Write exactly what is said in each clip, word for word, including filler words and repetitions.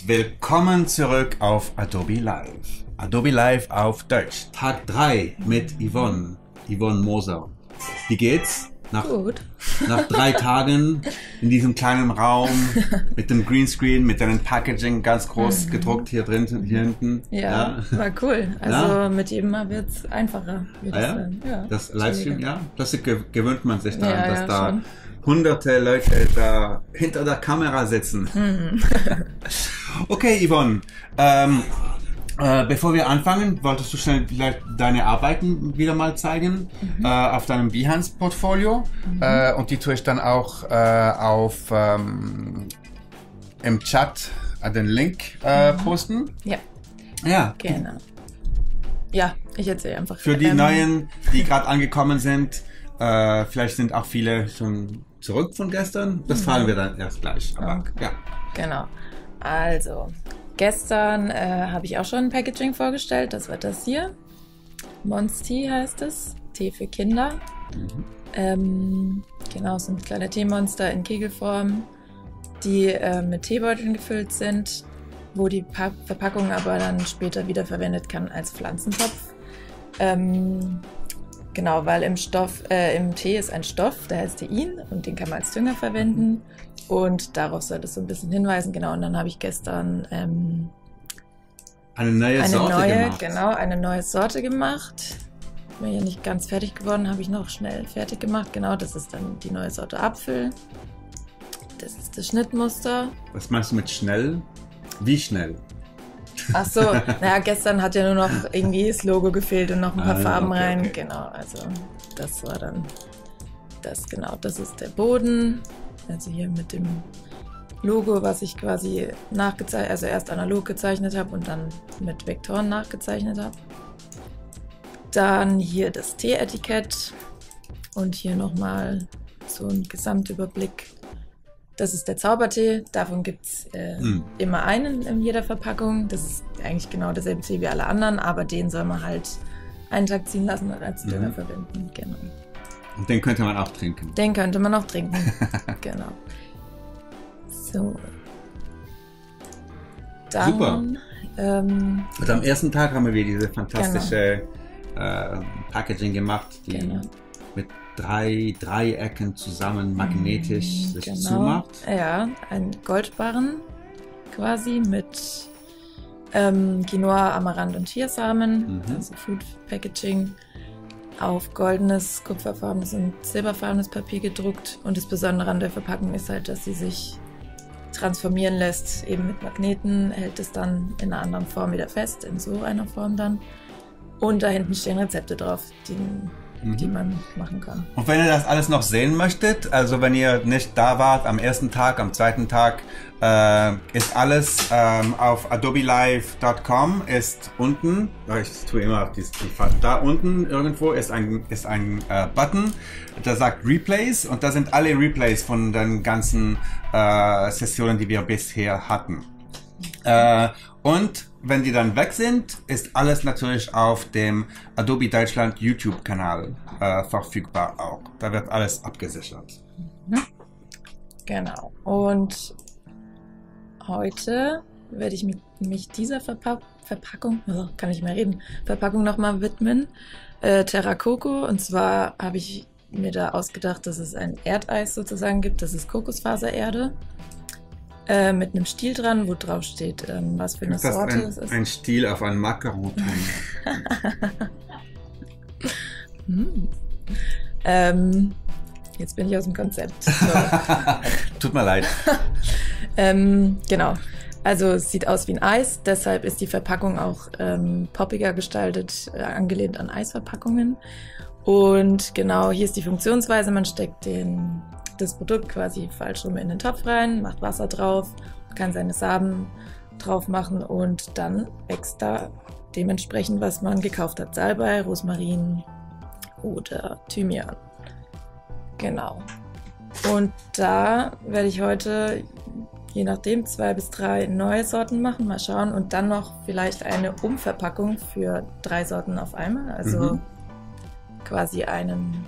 Willkommen zurück auf Adobe Live. Adobe Live auf Deutsch. Tag drei mit Yvonne. Yvonne Moser. Wie geht's? Nach, Gut. Nach drei Tagen in diesem kleinen Raum mit dem Greenscreen, mit deinem Packaging ganz groß mhm. gedruckt hier drin, hier hinten. Ja, ja. War cool. Also ja. mit jedem Mal wird es einfacher, würde ah, ich ja? sagen. Ja, das Livestream, ja. Plötzlich gewöhnt man sich daran, ja, dass ja, da schon. hunderte Leute da hinter der Kamera sitzen. Mhm. Okay, Yvonne. Ähm, Äh, bevor wir anfangen, wolltest du schnell vielleicht deine Arbeiten wieder mal zeigen mhm. äh, auf deinem Behance-Portfolio mhm. äh, und die tue ich dann auch äh, auf ähm, im Chat äh, den Link äh, mhm. posten. Ja. Ja. Genau. Ja, ich erzähle einfach. Für die ähm, Neuen, die gerade angekommen sind, äh, vielleicht sind auch viele schon zurück von gestern. Das mhm. fragen wir dann erst gleich. Aber, okay. ja. Genau. Also. Gestern äh, habe ich auch schon ein Packaging vorgestellt, das war das hier. Monsti heißt es, Tee für Kinder. Mhm. Ähm, genau, es sind kleine Teemonster in Kegelform, die äh, mit Teebeuteln gefüllt sind, wo die pa Verpackung aber dann später wiederverwendet kann als Pflanzentopf. Ähm, genau, weil im Stoff, äh, im Tee ist ein Stoff, der heißt Tein und den kann man als Dünger verwenden. Mhm. Und darauf soll das so ein bisschen hinweisen, genau. Und dann habe ich gestern ähm, eine neue eine Sorte neue, gemacht. Genau, eine neue Sorte gemacht. Bin ja nicht ganz fertig geworden, habe ich noch schnell fertig gemacht. Genau, das ist dann die neue Sorte Apfel. Das ist das Schnittmuster. Was meinst du mit schnell? Wie schnell? Ach so, naja, gestern hat ja nur noch irgendwie das Logo gefehlt und noch ein paar ah, Farben okay, rein. Okay. Genau, also das war dann das, genau, das ist der Boden. Also hier mit dem Logo, was ich quasi nachgezeichnet, also erst analog gezeichnet habe und dann mit Vektoren nachgezeichnet habe. Dann hier das Tee-Etikett und hier nochmal so ein Gesamtüberblick. Das ist der Zaubertee, davon gibt es äh, hm. immer einen in jeder Verpackung. Das ist eigentlich genau derselbe Tee wie alle anderen, aber den soll man halt einen Tag ziehen lassen und als Dünger mhm. verwenden. Genau. Und den könnte man auch trinken. Den könnte man auch trinken, genau. So. Dann, Super. Ähm, und am ersten Tag haben wir diese fantastische genau. äh, Packaging gemacht, die genau. mit drei Dreiecken zusammen magnetisch mhm, sich genau. zumacht. Ja, ein Goldbarren quasi mit ähm, Quinoa, Amaranth und Chiasamen, mhm. also Food Packaging. Auf goldenes, kupferfarbenes und silberfarbenes Papier gedruckt. Und das Besondere an der Verpackung ist halt, dass sie sich transformieren lässt. Eben mit Magneten hält es dann in einer anderen Form wieder fest, in so einer Form dann. Und da hinten stehen Rezepte drauf, die, mhm. die man machen kann. Und wenn ihr das alles noch sehen möchtet, also wenn ihr nicht da wart am ersten Tag, am zweiten Tag, äh, ist alles ähm, auf adobe live punkt com, ist unten, ich tue immer auf die, die da unten irgendwo ist ein, ist ein äh, Button, der sagt Replays und da sind alle Replays von den ganzen äh, Sessionen, die wir bisher hatten. Äh, und wenn die dann weg sind, ist alles natürlich auf dem Adobe Deutschland YouTube-Kanal äh, verfügbar auch. Da wird alles abgesichert. Mhm. Genau. Und heute werde ich mich, mich dieser Verpa Verpackung, oh, kann ich mehr reden, Verpackung nochmal widmen. Äh, Terra Coco. Und zwar habe ich mir da ausgedacht, dass es ein Erdeis sozusagen gibt. Das ist Kokosfasererde. Äh, mit einem Stiel dran, wo drauf steht, ähm, was für eine ist das Sorte ein, es ist. Ein Stiel auf einem Macaron. hm. ähm, jetzt bin ich aus dem Konzept. So. Tut mir leid. ähm, genau. Also es sieht aus wie ein Eis, deshalb ist die Verpackung auch ähm, poppiger gestaltet, äh, angelehnt an Eisverpackungen. Und genau, hier ist die Funktionsweise, man steckt den das Produkt quasi falsch rum in den Topf rein, macht Wasser drauf, kann seine Samen drauf machen und dann wächst da dementsprechend, was man gekauft hat. Salbei, Rosmarin oder Thymian. Genau. Und da werde ich heute, je nachdem, zwei bis drei neue Sorten machen, mal schauen. Und dann noch vielleicht eine Umverpackung für drei Sorten auf einmal. Also mhm. quasi einen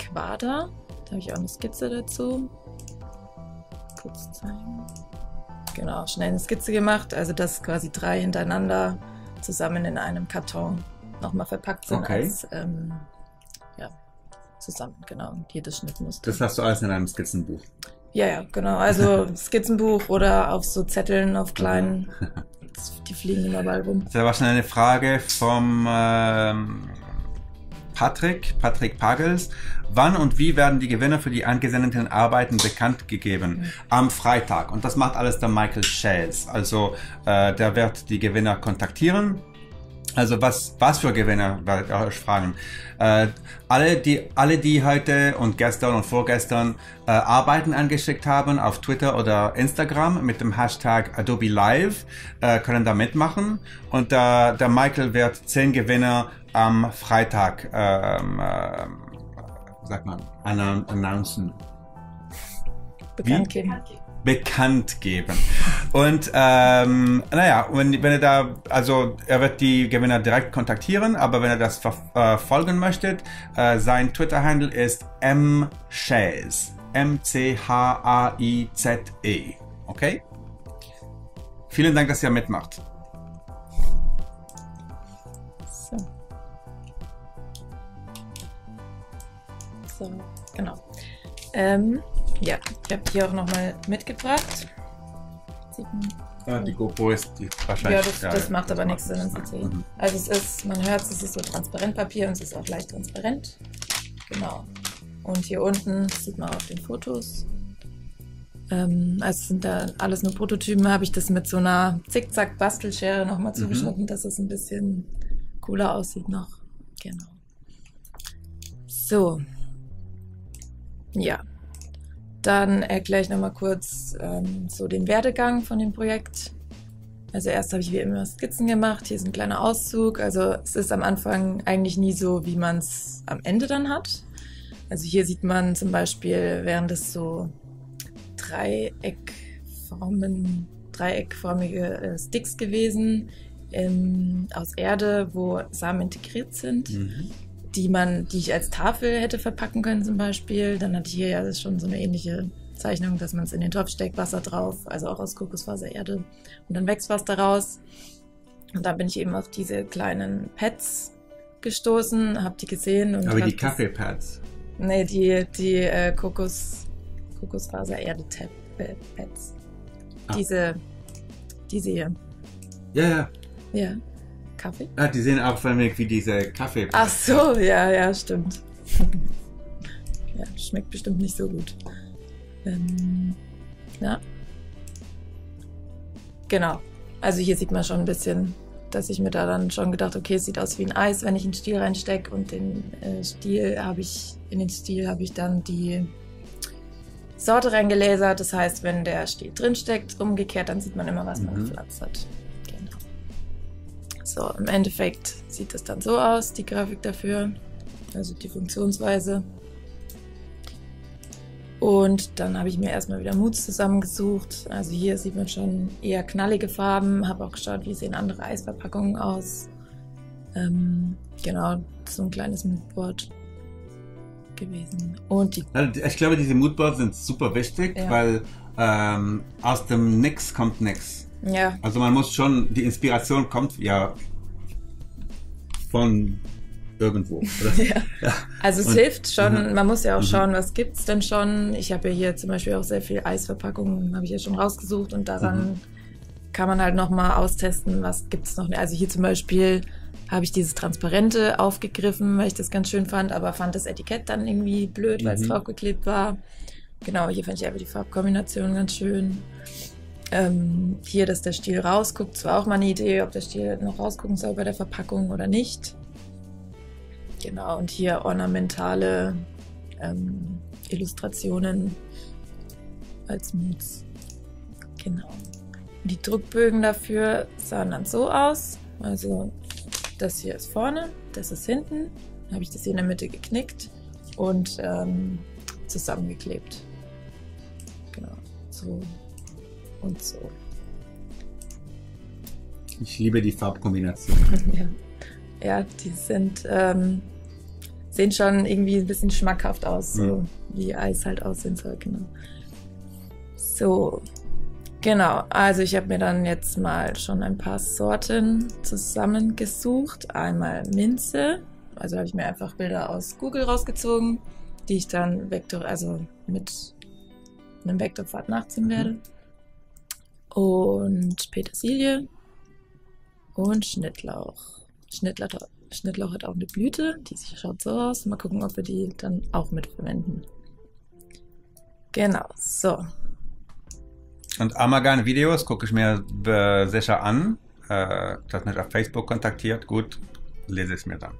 Quader. Da habe ich auch eine Skizze dazu. Kurz zeigen. genau, schnell eine Skizze gemacht, also dass quasi drei hintereinander zusammen in einem Karton nochmal verpackt sind, okay. als ähm, ja, zusammen, genau, und jedes Schnittmuster. Das hast du alles in einem Skizzenbuch? Ja, ja, genau, also Skizzenbuch oder auf so Zetteln, auf kleinen, die fliegen immer überall rum. Da war schon eine Frage vom ähm, Patrick, Patrick Pagels. Wann und wie werden die Gewinner für die angesendeten Arbeiten bekannt gegeben? Mhm. Am Freitag. Und das macht alles der Michael Schels. Also äh, der wird die Gewinner kontaktieren. Also was, was für Gewinner, werdet ihr euch fragen. Äh, alle, die, alle, die heute und gestern und vorgestern äh, Arbeiten angeschickt haben auf Twitter oder Instagram mit dem Hashtag Adobe Live, äh, können da mitmachen. Und äh, der Michael wird zehn Gewinner am Freitag, ähm, äh, sagt man, announcen. Bekannt geben. bekannt geben. Und ähm, naja, wenn, wenn ihr da, also er wird die Gewinner direkt kontaktieren, aber wenn ihr das verfolgen möchtet, äh, sein Twitter-Handle ist mchaize. M C H A I Z E. Okay? Vielen Dank, dass ihr mitmacht. So. So, genau. Ähm, ja, ich habe die auch nochmal mitgebracht. Ja, die GoPro ist die wahrscheinlich. Ja, das, das, das macht aber nichts, sondern sie zählt. Mhm. Also es ist, man hört, es ist so Transparentpapier und es ist auch leicht transparent. Genau. Und hier unten sieht man auf den Fotos. Ähm, also sind da alles nur Prototypen. Habe ich das mit so einer Zickzack-Bastelschere nochmal zugeschnitten, mhm. dass es ein bisschen cooler aussieht noch. Genau. So. Ja. Dann erkläre ich nochmal kurz ähm, so den Werdegang von dem Projekt. Also erst habe ich wie immer Skizzen gemacht. Hier ist ein kleiner Auszug. Also es ist am Anfang eigentlich nie so, wie man es am Ende dann hat. Also hier sieht man zum Beispiel, wären das so Dreieckformen, dreieckförmige äh, Sticks gewesen ähm, aus Erde, wo Samen integriert sind. Mhm. die man, die ich als Tafel hätte verpacken können zum Beispiel. Dann hatte ich hier ja schon so eine ähnliche Zeichnung, dass man es in den Topf steckt, Wasser drauf, also auch aus Kokosfasererde. Und dann wächst was daraus. Und da bin ich eben auf diese kleinen Pads gestoßen, hab die gesehen. Und aber die Kaffeepads? Nee, die, die äh, Kokos, Kokosfasererde-Pads. Ah. Diese, diese hier. Ja, ja. Ja. Kaffee? Ah, die sehen auch förmlich wie diese Kaffee. Ach so, ja, ja, stimmt. Ja, schmeckt bestimmt nicht so gut. Ähm, ja. Genau. Also hier sieht man schon ein bisschen, dass ich mir da dann schon gedacht, okay, es sieht aus wie ein Eis, wenn ich einen Stiel reinstecke, und den äh, Stiel habe ich, in den Stiel habe ich dann die Sorte reingelasert. Das heißt, wenn der Stiel drin steckt, umgekehrt, dann sieht man immer, was man mhm. gepflanzt hat. So, im Endeffekt sieht das dann so aus, die Grafik dafür, also die Funktionsweise. Und dann habe ich mir erstmal wieder Moods zusammengesucht. Also hier sieht man schon eher knallige Farben, habe auch geschaut, wie sehen andere Eisverpackungen aus. Ähm, genau, so ein kleines Moodboard gewesen. Und die also ich glaube, diese Moodboards sind super wichtig, ja. weil ähm, aus dem Nix kommt nix. Ja. Also man muss schon, die Inspiration kommt ja von irgendwo. Oder? Ja. Ja. Also es und, hilft schon, mhm. man muss ja auch schauen, was gibt's denn schon. Ich habe ja hier zum Beispiel auch sehr viel Eisverpackungen, habe ich ja schon rausgesucht, und daran mhm. kann man halt nochmal austesten, was gibt's noch. Also hier zum Beispiel habe ich dieses Transparente aufgegriffen, weil ich das ganz schön fand, aber fand das Etikett dann irgendwie blöd, weil es mhm. draufgeklebt war. Genau, hier fand ich einfach die Farbkombination ganz schön. Ähm, hier, dass der Stiel rausguckt, das war auch mal eine Idee, ob der Stiel noch rausgucken soll bei der Verpackung oder nicht. Genau, und hier ornamentale ähm, Illustrationen als Moods. Genau. Und die Druckbögen dafür sahen dann so aus. Also das hier ist vorne, das ist hinten. Dann habe ich das hier in der Mitte geknickt und ähm, zusammengeklebt. Genau, so. Und so. Ich liebe die Farbkombination. Ja. Ja, die sind, ähm, sehen schon irgendwie ein bisschen schmackhaft aus, so mhm. wie Eis halt aussehen soll, genau. So, Genau, also ich habe mir dann jetzt mal schon ein paar Sorten zusammengesucht. Einmal Minze, also habe ich mir einfach Bilder aus Google rausgezogen, die ich dann Vektor, also mit einem Vektorpfad nachziehen werde. Und Petersilie und Schnittlauch. Schnittlauch, Schnittlauch hat auch eine Blüte, die schaut so aus. Mal gucken, ob wir die dann auch mitverwenden. Genau, so. Und Amalgam-Videos gucke ich mir äh, sicher an. Äh, das hat mich auf Facebook kontaktiert. Gut, lese es mir dann.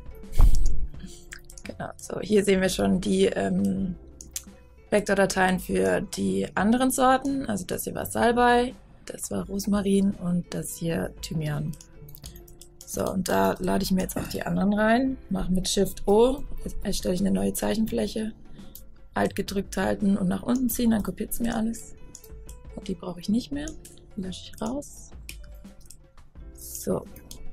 Genau, so hier sehen wir schon die ähm, Vektordateien für die anderen Sorten. Also das hier war Salbei, das war Rosmarin und das hier Thymian. So, und da lade ich mir jetzt auch die anderen rein. Mache mit Shift O, erstelle ich eine neue Zeichenfläche. Alt gedrückt halten und nach unten ziehen, dann kopiert es mir alles. Und die brauche ich nicht mehr. Die lösche ich raus. So.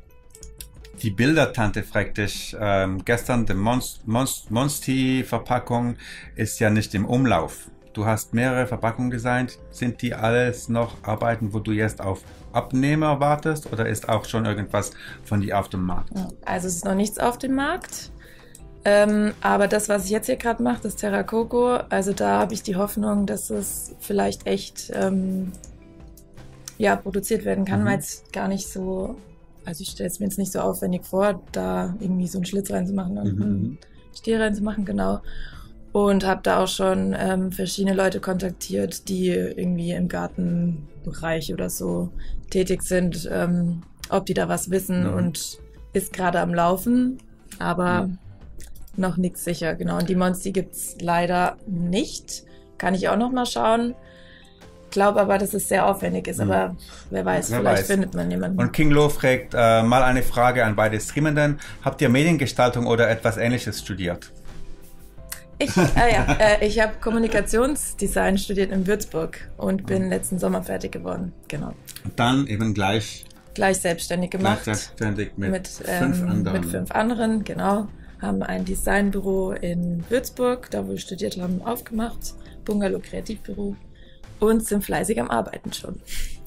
Die Bildertante fragt dich, ähm, gestern die Monst Monst Monsti-Verpackung ist ja nicht im Umlauf. Du hast mehrere Verpackungen designt. Sind die alles noch Arbeiten, wo du jetzt auf Abnehmer wartest? Oder ist auch schon irgendwas von dir auf dem Markt? Also es ist noch nichts auf dem Markt. Ähm, aber das, was ich jetzt hier gerade mache, das Terra Coco, also da habe ich die Hoffnung, dass es vielleicht echt ähm, ja, produziert werden kann, mhm. weil es gar nicht so, also ich stelle es mir jetzt nicht so aufwendig vor, da irgendwie so einen Schlitz reinzumachen und mhm. einen Stiel reinzumachen, genau. Und habe da auch schon ähm, verschiedene Leute kontaktiert, die irgendwie im Gartenbereich oder so tätig sind, ähm, ob die da was wissen mhm. und ist gerade am Laufen, aber mhm. noch nichts sicher, genau. Und die Monsti gibt's leider nicht. Kann ich auch noch mal schauen. Glaube aber, dass es sehr aufwendig ist, mhm. aber wer weiß, wer vielleicht weiß. Findet man jemanden. Und King Lo fragt äh, mal eine Frage an beide Streamenden. Habt ihr Mediengestaltung oder etwas Ähnliches studiert? Ich, äh, ja, äh, ich habe Kommunikationsdesign studiert in Würzburg und bin mhm. letzten Sommer fertig geworden, genau. Und dann eben gleich... Gleich selbstständig gemacht. Gleich selbstständig mit, mit fünf ähm, anderen. Mit fünf anderen, genau. Haben ein Designbüro in Würzburg, da wo wir studiert haben, aufgemacht. Bungalow Kreativbüro. Und sind fleißig am Arbeiten schon.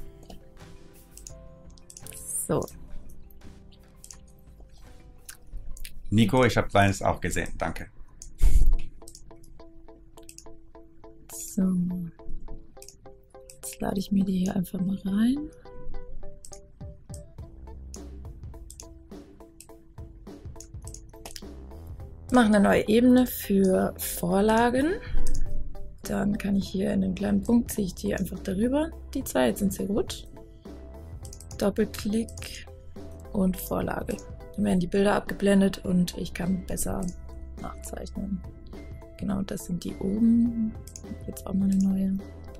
So. Nico, ich habe deines auch gesehen. Danke. So. Jetzt lade ich mir die hier einfach mal rein. Mache eine neue Ebene für Vorlagen. Dann kann ich hier in den kleinen Punkt, ziehe ich die einfach darüber. Die zwei, jetzt sind sie rot. Doppelklick und Vorlage. Dann werden die Bilder abgeblendet und ich kann besser nachzeichnen. Genau, das sind die oben. Jetzt auch mal eine neue.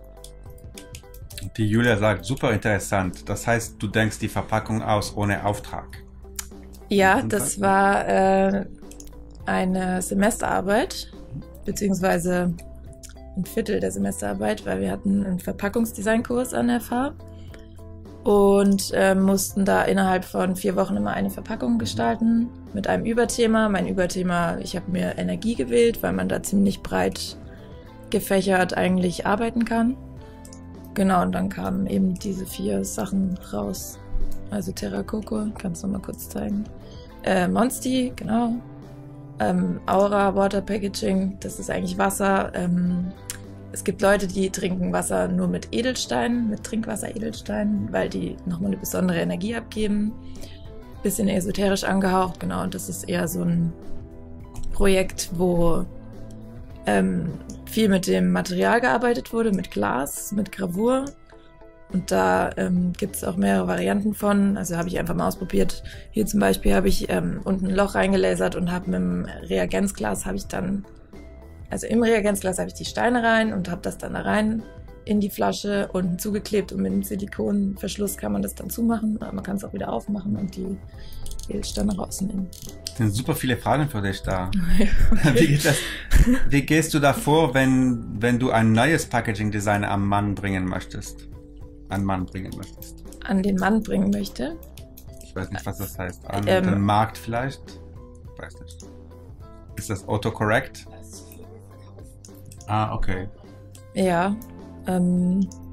Die Julia sagt, super interessant. Das heißt, du denkst die Verpackung aus ohne Auftrag. Ja, das war äh, eine Semesterarbeit, beziehungsweise ein Viertel der Semesterarbeit, weil wir hatten einen Verpackungsdesignkurs an der F H und äh, mussten da innerhalb von vier Wochen immer eine Verpackung gestalten mit einem Überthema. Mein Überthema, ich habe mir Energie gewählt, weil man da ziemlich breit gefächert eigentlich arbeiten kann. Genau, und dann kamen eben diese vier Sachen raus. Also Terra Coco, kannst du noch mal kurz zeigen. Äh, Monsti, genau. Ähm, Aura Water Packaging, das ist eigentlich Wasser. Ähm, es gibt Leute, die trinken Wasser nur mit Edelsteinen, mit Trinkwasser-Edelsteinen, weil die nochmal eine besondere Energie abgeben. Bisschen esoterisch angehaucht, genau. Und das ist eher so ein Projekt, wo ähm, viel mit dem Material gearbeitet wurde, mit Glas, mit Gravur. Und da ähm, gibt es auch mehrere Varianten von. Also habe ich einfach mal ausprobiert. Hier zum Beispiel habe ich ähm, unten ein Loch reingelasert und habe mit dem Reagenzglas habe ich dann, also im Reagenzglas habe ich die Steine rein und habe das dann da rein in die Flasche unten zugeklebt und mit dem Silikonverschluss kann man das dann zumachen. Aber man kann es auch wieder aufmachen und die Edelsteine rausnehmen. Es sind super viele Fragen für dich da. Okay. Wie geht das? Wie gehst du da vor, wenn, wenn du ein neues Packaging-Design am Mann bringen möchtest? An Mann bringen möchtest? An den Mann bringen möchte? Ich weiß nicht, was das heißt. An Ähm, den Markt vielleicht? Ich weiß nicht. Ist das autocorrect? Ah, okay. Ja. Ähm,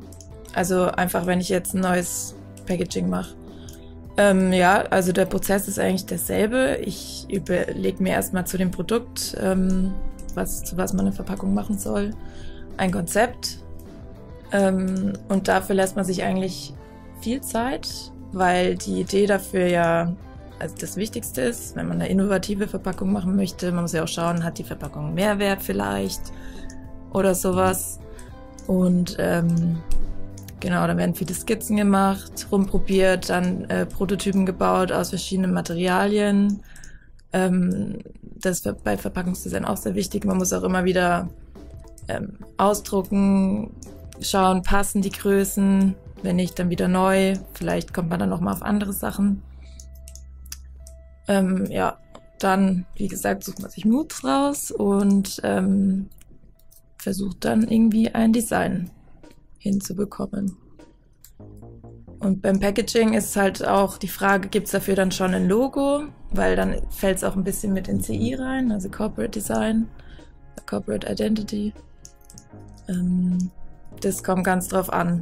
Also einfach, wenn ich jetzt ein neues Packaging mache. Ähm, ja, also der Prozess ist eigentlich derselbe. Ich überlege mir erstmal zu dem Produkt, ähm, was, zu was man eine Verpackung machen soll, ein Konzept. Ähm, und dafür lässt man sich eigentlich viel Zeit, weil die Idee dafür ja also das Wichtigste ist, wenn man eine innovative Verpackung machen möchte. Man muss ja auch schauen, hat die Verpackung einen Mehrwert vielleicht oder sowas. Und ähm, genau, dann werden viele Skizzen gemacht, rumprobiert, dann äh, Prototypen gebaut aus verschiedenen Materialien. Ähm, das ist bei Verpackungsdesign auch sehr wichtig. Man muss auch immer wieder ähm, ausdrucken, schauen, passen die Größen, wenn nicht, dann wieder neu. Vielleicht kommt man dann noch mal auf andere Sachen. Ähm, ja, dann, wie gesagt, sucht man sich Moods raus und ähm, versucht dann irgendwie ein Design hinzubekommen. Und beim Packaging ist halt auch die Frage, gibt's dafür dann schon ein Logo? Weil dann fällt es auch ein bisschen mit in C I rein, also Corporate Design, Corporate Identity. Ähm, das kommt ganz drauf an.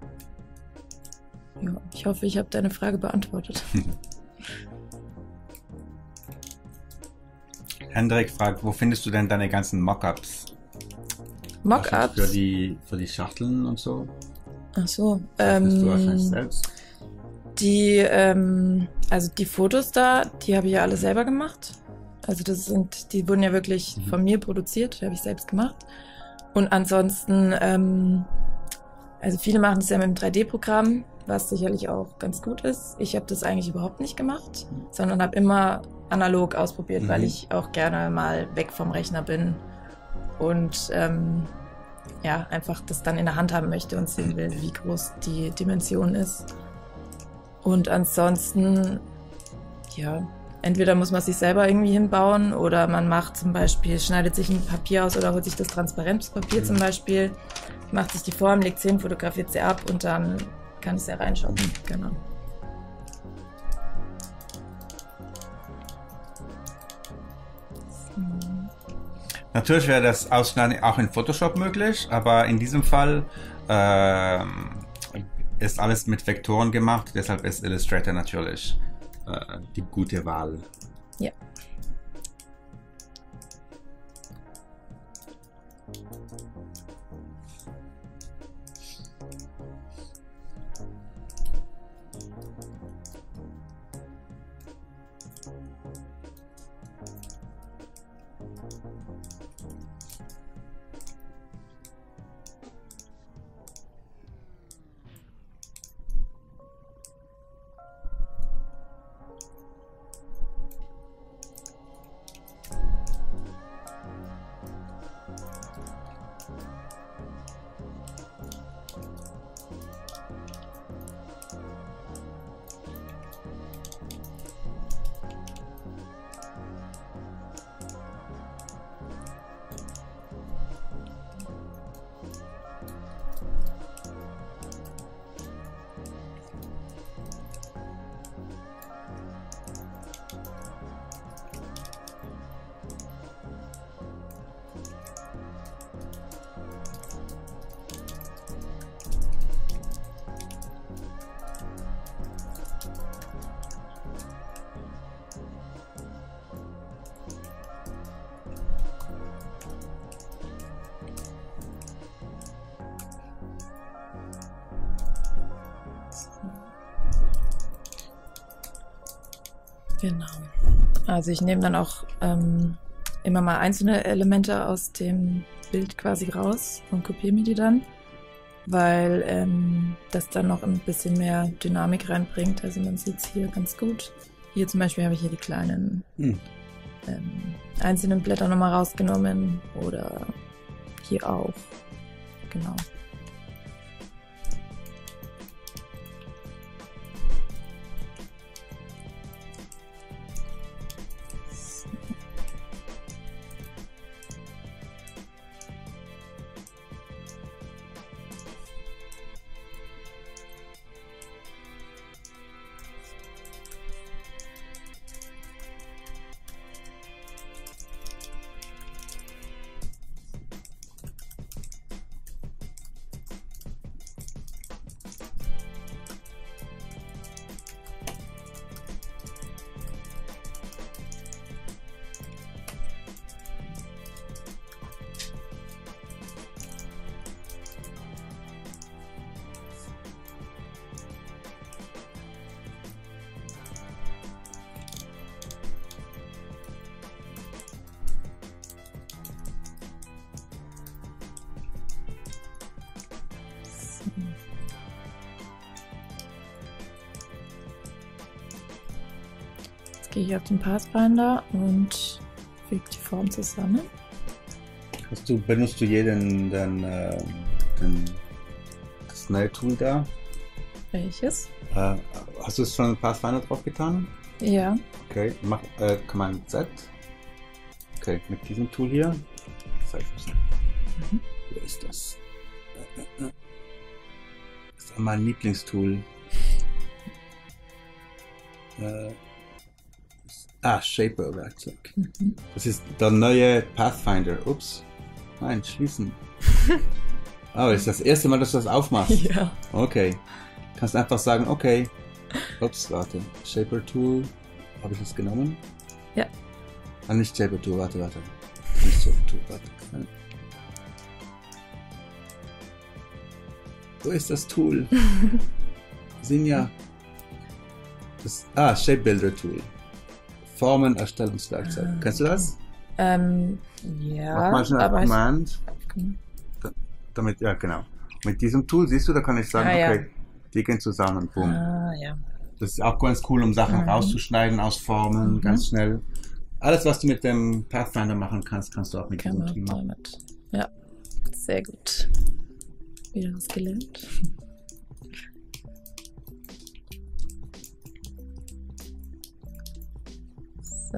Ja, ich hoffe, ich habe deine Frage beantwortet. Hendrik fragt, wo findest du denn deine ganzen Mockups? Mockups? Für die, für die Schachteln und so? Ach so. Das Ähm, du wahrscheinlich selbst. Die, ähm, also die Fotos da, die habe ich ja alle selber gemacht. Also das sind, die wurden ja wirklich mhm. von mir produziert, die habe ich selbst gemacht. Und ansonsten, ähm, also viele machen das ja mit dem drei D Programm, was sicherlich auch ganz gut ist. Ich habe das eigentlich überhaupt nicht gemacht, mhm. sondern habe immer analog ausprobiert, mhm. weil ich auch gerne mal weg vom Rechner bin und ähm, ja, einfach das dann in der Hand haben möchte und sehen will, wie groß die Dimension ist. Und ansonsten, ja, entweder muss man sich selber irgendwie hinbauen oder man macht zum Beispiel, schneidet sich ein Papier aus oder holt sich das Transparenzpapier mhm. zum Beispiel, macht sich die Form, legt sie hin, fotografiert sie ab und dann kann ich sie ja reinschauen. Mhm. Genau. Natürlich wäre das Ausschneiden auch in Photoshop möglich, aber in diesem Fall ähm, ist alles mit Vektoren gemacht, deshalb ist Illustrator natürlich äh, die gute Wahl. Ja. Genau. Also ich nehme dann auch ähm, immer mal einzelne Elemente aus dem Bild quasi raus und kopiere mir die dann, weil ähm, das dann noch ein bisschen mehr Dynamik reinbringt. Also man sieht es hier ganz gut. Hier zum Beispiel habe ich hier die kleinen hm. ähm, einzelnen Blätter nochmal rausgenommen oder hier auch. Genau. gehe ich auf den Pathfinder und füge die Form zusammen. Hast du, benutzt du jeden den, äh, den, das neue Tool da? Welches? Äh, hast du es schon in Pathfinder drauf getan? Ja. Okay, mach äh, Command Z. Okay, mit diesem Tool hier. Zeig ich es. Mhm. Wo ist das? Äh, äh, das ist mein Lieblingstool. Äh, ah, Shaper-Werkzeug. Mhm. Das ist der neue Pathfinder. Ups. Nein, schließen. Oh, ist das erste Mal, dass du das aufmachst? Ja. Okay. Kannst einfach sagen, okay. Ups, warte. Shaper Tool. Habe ich das genommen? Ja. Ah, nicht Shaper Tool, warte, warte. Nicht Shaper Tool, warte. Nein. Wo ist das Tool? Sinja. Das, ah, Shape Builder Tool. Formen Erstellungswerkzeug. Ah. Kennst du das? Ähm, ja. Mach mal schnell aber Command. Ich... Da, damit, ja, genau. Mit diesem Tool, siehst du, da kann ich sagen, ah, okay, ja. die gehen zusammen. Boom. Ah, ja. Das ist auch ganz cool, um Sachen mhm. rauszuschneiden aus Formen, mhm. ganz schnell. Alles, was du mit dem Pathfinder machen kannst, kannst du auch mit diesem Tool machen. Damit. Ja, sehr gut. Wieder was gelernt. So.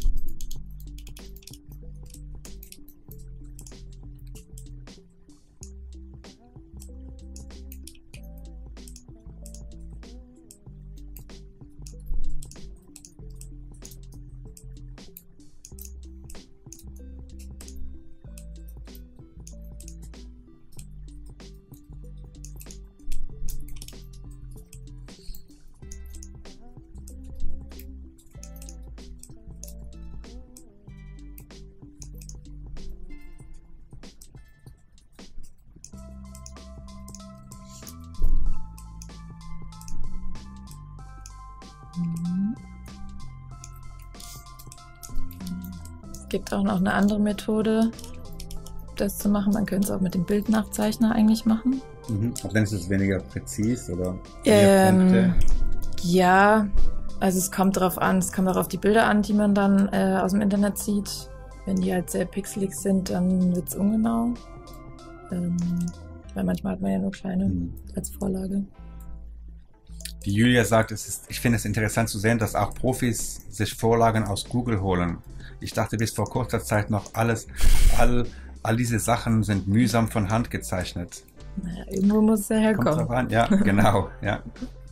Es gibt auch noch eine andere Methode, das zu machen. Man könnte es auch mit dem Bildnachzeichner eigentlich machen. Mhm. Aber dann ist es weniger präzis oder mehr ähm, Punkte? Ja, also es kommt darauf an, es kommt auch auf die Bilder an, die man dann äh, aus dem Internet sieht. Wenn die halt sehr pixelig sind, dann wird es ungenau. Ähm, weil manchmal hat man ja nur kleine mhm. als Vorlage. Die Julia sagt, es ist, ich finde es interessant zu sehen, dass auch Profis sich Vorlagen aus Google holen. Ich dachte bis vor kurzer Zeit noch, alles, all, all diese Sachen sind mühsam von Hand gezeichnet. Naja, irgendwo muss es ja herkommen. Kommt drauf an? Ja, genau, ja.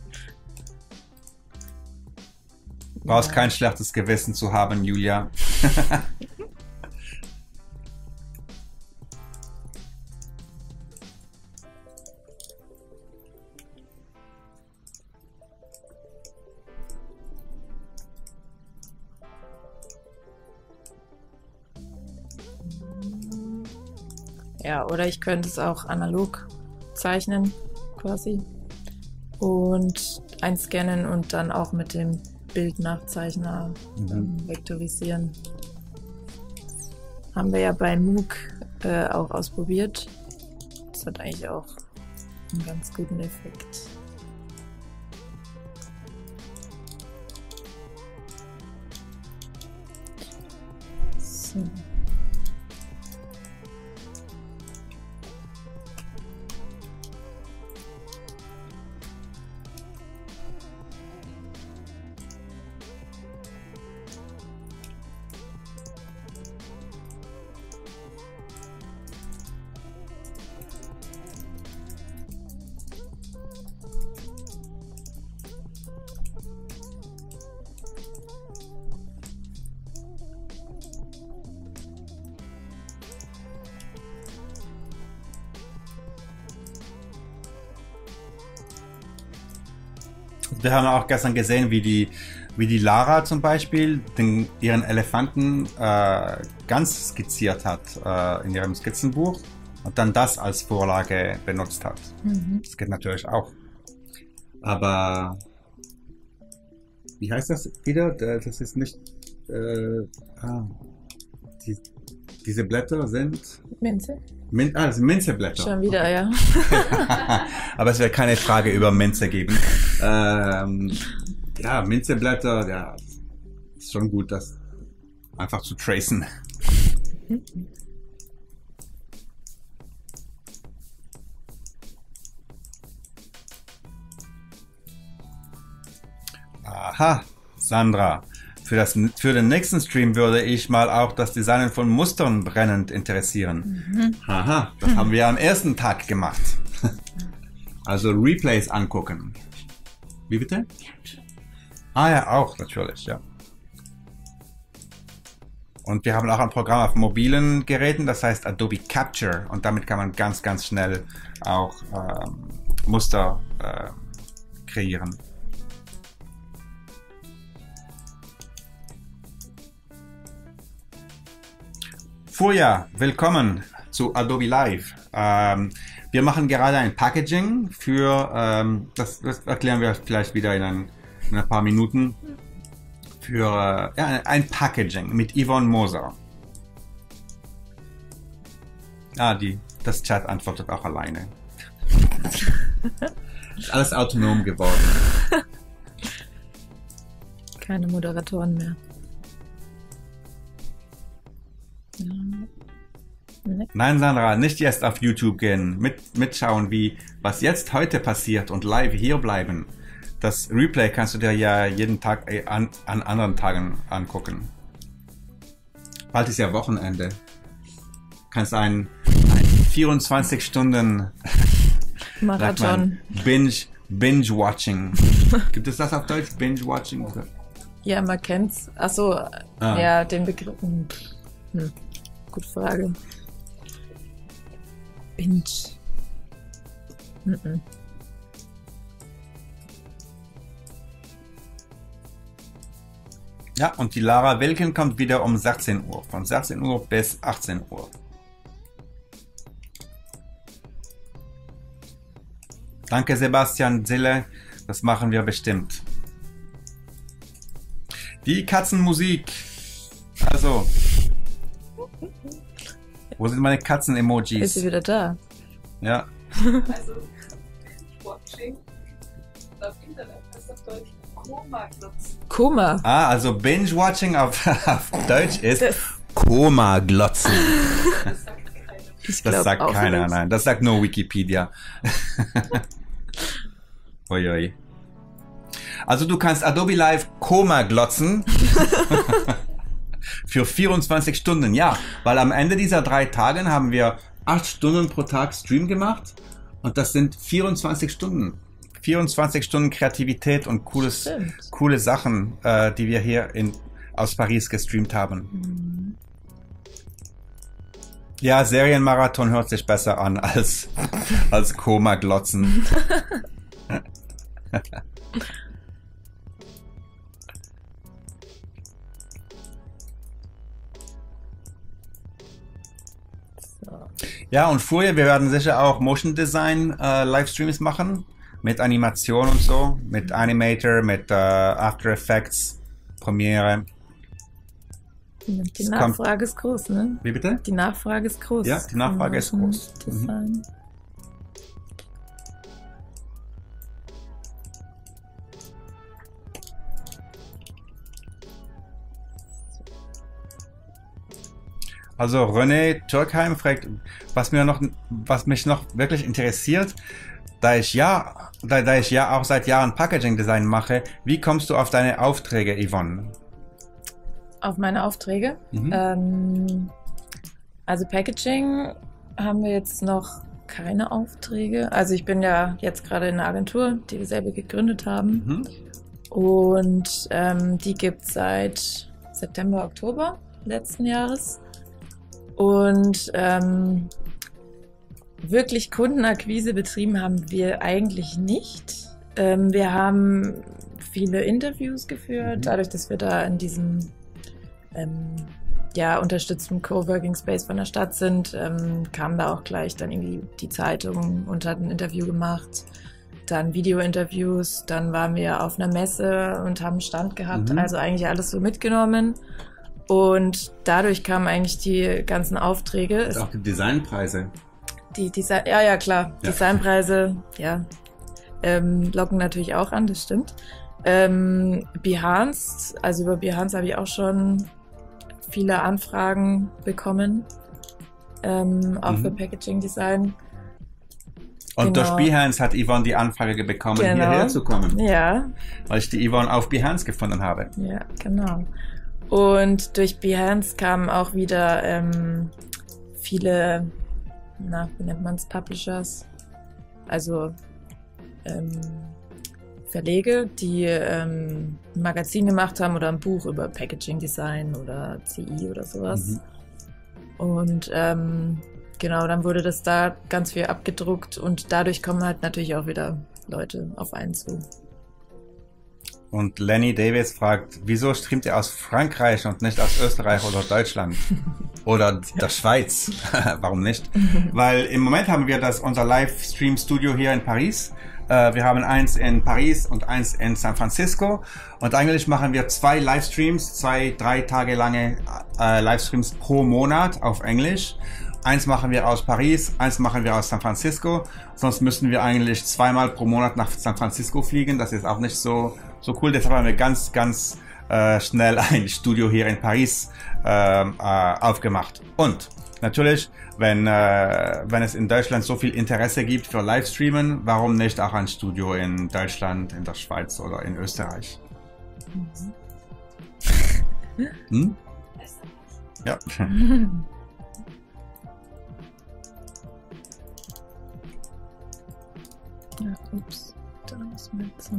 Du brauchst ja. kein schlechtes Gewissen zu haben, Julia. Ja, oder ich könnte es auch analog zeichnen, quasi. Und einscannen und dann auch mit dem Bildnachzeichner mhm. ähm, vektorisieren. Haben wir ja bei MOOC äh, auch ausprobiert. Das hat eigentlich auch einen ganz guten Effekt. So. Wir haben auch gestern gesehen, wie die, wie die Lara zum Beispiel den, ihren Elefanten äh, ganz skizziert hat äh, in ihrem Skizzenbuch und dann das als Vorlage benutzt hat. Mhm. Das geht natürlich auch. Aber wie heißt das wieder? Das ist nicht... Äh, ah, die, diese Blätter sind... Minze. Min ah, das sind Minzeblätter. Schon wieder, okay. Ja. Aber es wird keine Frage über Minze geben. Ähm, ja, Minzeblätter, ja, ist schon gut, das einfach zu tracen. Aha, Sandra. Für, das, für den nächsten Stream würde ich mal auch das Designen von Mustern brennend interessieren. Mhm. Aha, das haben wir am ersten Tag gemacht. Also Replays angucken. Wie bitte? Ah ja, auch natürlich, ja. Und wir haben auch ein Programm auf mobilen Geräten, das heißt Adobe Capture. Und damit kann man ganz, ganz schnell auch ähm, Muster äh, kreieren. Furia, willkommen zu Adobe Live. Ähm, wir machen gerade ein Packaging für, ähm, das, das erklären wir vielleicht wieder in ein, in ein paar Minuten, für äh, ja, ein Packaging mit Yvonne Moser. Ah, die, das Chat antwortet auch alleine. Ist alles autonom geworden. Keine Moderatoren mehr. Nein, Sandra, nicht jetzt auf YouTube gehen, mit, mitschauen, wie was jetzt heute passiert und live hier bleiben. Das Replay kannst du dir ja jeden Tag äh, an, an anderen Tagen angucken. Bald ist ja Wochenende. Kannst ein, ein vierundzwanzig Stunden Marathon. Binge, Binge-Watching. Gibt es das auf Deutsch? Binge-Watching? Ja, man kennt's. Achso, ah. Ja, den Begriff. Hm. Hm. Gute Frage. Binge. Mm-mm. Ja, und die Lara Wilken kommt wieder um sechzehn Uhr. Von sechzehn Uhr bis achtzehn Uhr. Danke, Sebastian Zille. Das machen wir bestimmt. Die Katzenmusik. Also. Wo sind meine Katzen-Emojis? Ist sie wieder da? Ja. Also, Binge-Watching auf Internet heißt auf Deutsch Koma-Glotzen. Koma? Ah, also Binge-Watching auf, auf Deutsch ist Koma-Glotzen. Das sagt keiner. Ich Das sagt auch keiner, nicht. nein. Das sagt nur Wikipedia. Uiui. Also du kannst Adobe Live Koma glotzen. Für vierundzwanzig Stunden, ja. Weil am Ende dieser drei Tagen haben wir acht Stunden pro Tag Stream gemacht. Und das sind vierundzwanzig Stunden. vierundzwanzig Stunden Kreativität und cooles, coole Sachen, äh, die wir hier in, aus Paris gestreamt haben. Mhm. Ja, Serienmarathon hört sich besser an als, als Koma-Glotzen. Ja, und vorher, wir werden sicher auch Motion Design äh, Livestreams machen. Mit Animation und so. Mit Animator, mit äh, After Effects, Premiere. Die Es Nachfrage kommt- ist groß, ne? Wie bitte? Die Nachfrage ist groß. Ja, die Nachfrage ist Motion groß. Mhm. Design. Also René Türkheim fragt, was mir noch, was mich noch wirklich interessiert, da ich ja, da, da ich ja auch seit Jahren Packaging Design mache, wie kommst du auf deine Aufträge, Yvonne? Auf meine Aufträge. Mhm. Ähm, also Packaging haben wir jetzt noch keine Aufträge. Also ich bin ja jetzt gerade in einer Agentur, die wir selber gegründet haben. Mhm. Und ähm, die gibt's seit September, Oktober letzten Jahres. Und ähm, wirklich Kundenakquise betrieben haben wir eigentlich nicht. Ähm, wir haben viele Interviews geführt, Mhm. dadurch, dass wir da in diesem ähm, ja, unterstützten Coworking Space von der Stadt sind, ähm, kam da auch gleich dann irgendwie die Zeitung und hat ein Interview gemacht. Dann Video-Interviews, dann waren wir auf einer Messe und haben einen Stand gehabt, Mhm. also eigentlich alles so mitgenommen. Und dadurch kamen eigentlich die ganzen Aufträge. Es, Auch die Designpreise. die Design, ja, ja, klar. Ja. Designpreise, ja, ähm, locken natürlich auch an, das stimmt. Ähm, Behance, also über Behance habe ich auch schon viele Anfragen bekommen, ähm, auch Mhm. für Packaging Design. Und Genau. durch Behance hat Yvonne die Anfrage bekommen, Genau. hierher zu kommen, Ja, weil ich die Yvonne auf Behance gefunden habe. ja, genau. Und durch Behance kamen auch wieder ähm, viele, na, wie nennt man's, Publishers, also ähm, Verlege, die ähm, ein Magazin gemacht haben oder ein Buch über Packaging Design oder C I oder sowas. Mhm. Und ähm, genau, dann wurde das da ganz viel abgedruckt und dadurch kommen halt natürlich auch wieder Leute auf einen zu. Und Lenny Davis fragt, wieso streamt ihr aus Frankreich und nicht aus Österreich oder Deutschland? Oder der Schweiz? Warum nicht? Weil im Moment haben wir das, unser Livestream-Studio hier in Paris. Äh, wir haben eins in Paris und eins in San Francisco. Und eigentlich machen wir zwei Livestreams, zwei, drei Tage lange äh, Livestreams pro Monat auf Englisch. Eins machen wir aus Paris, eins machen wir aus San Francisco. Sonst müssen wir eigentlich zweimal pro Monat nach San Francisco fliegen. Das ist auch nicht so so cool. Deshalb haben wir ganz, ganz äh, schnell ein Studio hier in Paris äh, äh, aufgemacht. Und natürlich, wenn äh, wenn es in Deutschland so viel Interesse gibt für Livestreamen, warum nicht auch ein Studio in Deutschland, in der Schweiz oder in Österreich? Hm? Ja. Ja, ups, da ist mein so.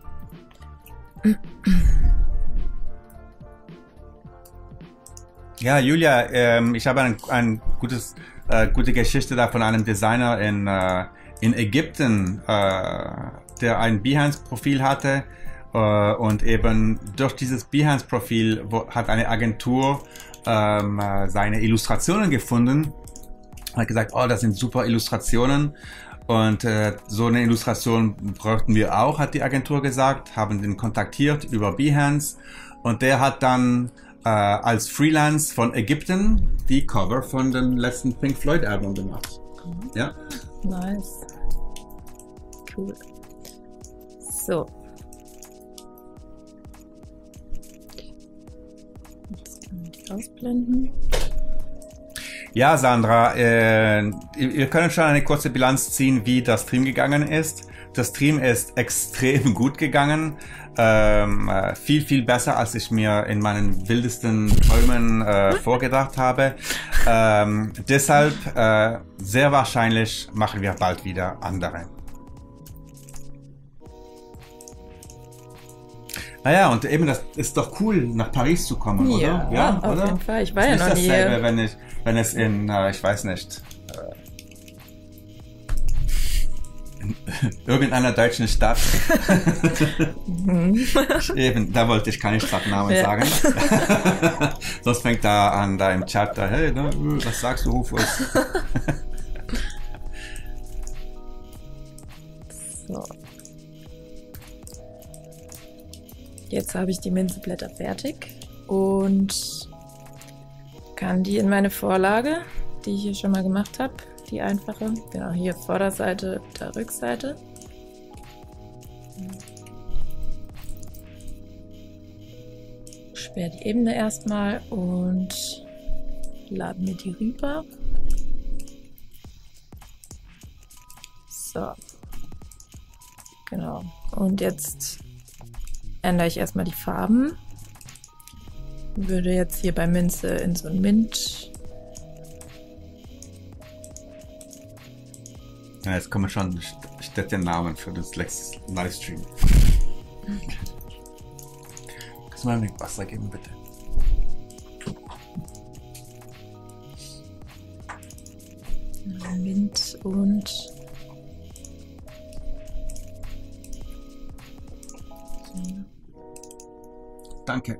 Ja, Julia, ähm, ich habe ein, ein gutes, äh, gute Geschichte da von einem Designer in, äh, in Ägypten, äh, der ein Behance-Profil hatte äh, und eben durch dieses Behance-Profil wo, hat eine Agentur ähm, äh, seine Illustrationen gefunden, hat gesagt, oh, das sind super Illustrationen. Und äh, so eine Illustration brauchten wir auch, hat die Agentur gesagt, haben den kontaktiert über Behance und der hat dann äh, als Freelance von Ägypten die Cover von dem letzten Pink Floyd Album gemacht. Mhm. Ja. Nice. Cool. So. Jetzt können wir die ausblenden. Ja, Sandra, äh, wir können schon eine kurze Bilanz ziehen, wie das Stream gegangen ist. Das Stream ist extrem gut gegangen. Ähm, äh, viel, viel besser, als ich mir in meinen wildesten Träumen äh, vorgedacht habe. Ähm, deshalb, äh, sehr wahrscheinlich machen wir bald wieder andere. Naja, und eben, das ist doch cool, nach Paris zu kommen, Ja, oder? Ja, auf oder? jeden Fall. Ich war Ist ja nicht noch nie dasselbe, hier. wenn ich, wenn es in, äh, ich weiß nicht, äh, in irgendeiner deutschen Stadt, Mhm. eben, da wollte ich keine Stadtnamen Ja. sagen. Sonst fängt da an, da im Chat, da, hey, ne, was sagst du, Rufus? So. Jetzt habe ich die Minzeblätter fertig und kann die in meine Vorlage, die ich hier schon mal gemacht habe, die einfache, genau hier Vorderseite, da Rückseite. Sperre die Ebene erstmal und lade mir die rüber. So. Genau. Und jetzt ändere ich erstmal die Farben. Würde jetzt hier bei Minze in so ein Mint. Ja, jetzt kommen schon Städtenamen für das letzte Livestream. Kannst du mal ein wenig Wasser geben, bitte? Mint und so. Danke.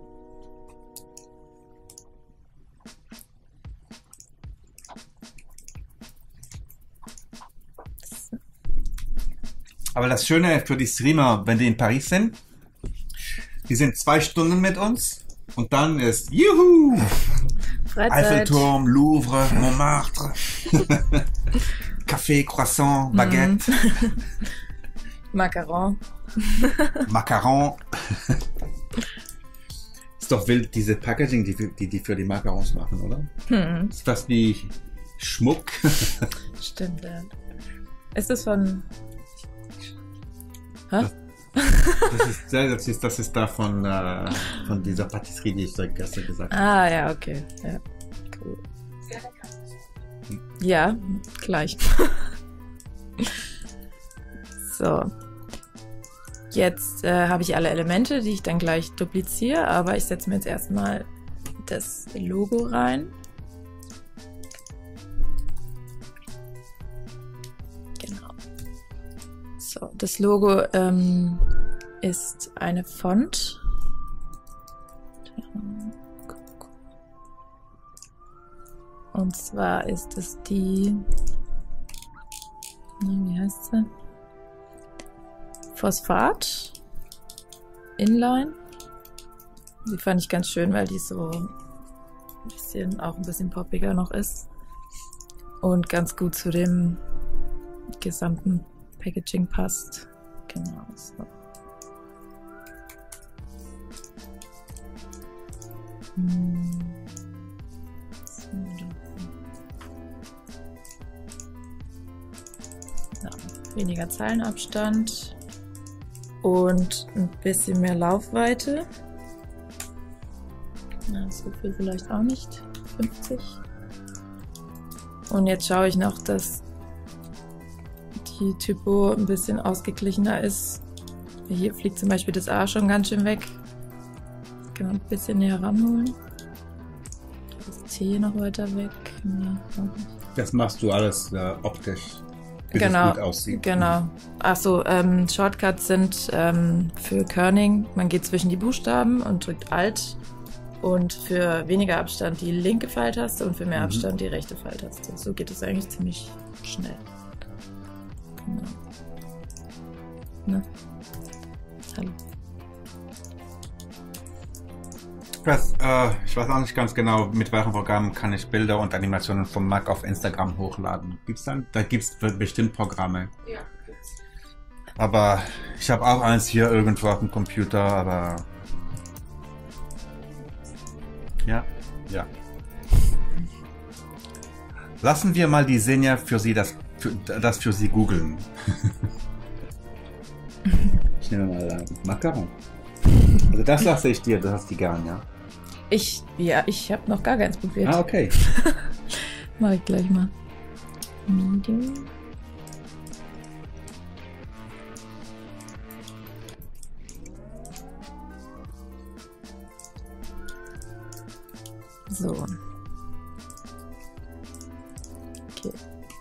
Aber das Schöne für die Streamer, wenn die in Paris sind, die sind zwei Stunden mit uns und dann ist Juhu! Freizeit. Eiffelturm, Louvre, Montmartre, Café, Croissant, Baguette. Macaron. Macaron. Ist doch wild, diese Packaging, die, die die für die Macarons machen, oder? Hm. Ist fast wie Schmuck. Stimmt, ja. Ist das von... Hä? Das ist, das ist, das ist da von, äh, von dieser Patisserie, die ich da gestern gesagt habe. Ah, ja, okay. Ja, cool. Sehr lecker. Ja, gleich. So. Jetzt äh, habe ich alle Elemente, die ich dann gleich dupliziere, aber ich setze mir jetzt erstmal das Logo rein. Genau. So, das Logo ähm, ist eine Font. Und zwar ist es die, na, wie heißt sie? Phosphat Inline. Die fand ich ganz schön, weil die so ein bisschen, auch ein bisschen poppiger noch ist. Und ganz gut zu dem gesamten Packaging passt. Genau so. Hm. So, weniger Zeilenabstand und ein bisschen mehr Laufweite. Na, so viel vielleicht auch nicht. fünfzig. Und jetzt schaue ich noch, dass die Typo ein bisschen ausgeglichener ist. Hier fliegt zum Beispiel das A schon ganz schön weg. Kann man ein bisschen näher ranholen. Das T noch weiter weg. Ja, auch nicht. Das machst du alles äh, optisch, bis Genau, es gut aussieht. genau. Achso, ähm, Shortcuts sind ähm, für Kerning. Man geht zwischen die Buchstaben und drückt Alt. Und für weniger Abstand die linke Pfeiltaste und für mehr Mhm. Abstand die rechte Pfeiltaste. So geht es eigentlich ziemlich schnell. Genau. Ne? Hallo. Das, äh, ich weiß auch nicht ganz genau, mit welchem Programm kann ich Bilder und Animationen vom Mac auf Instagram hochladen. Gibt's dann? Da gibt's bestimmt Programme. Ja, gibt's. Aber ich habe auch eins hier irgendwo auf dem Computer, aber ja, ja. Lassen wir mal die Senja für Sie das für, das für Sie googeln. Ich nehme mal äh, Macaron. Also das lasse ich dir, das hast die gern, ja. Ich, ja, ich habe noch gar keins probiert. Ah, okay. Mach ich gleich mal. Medium. So. Okay.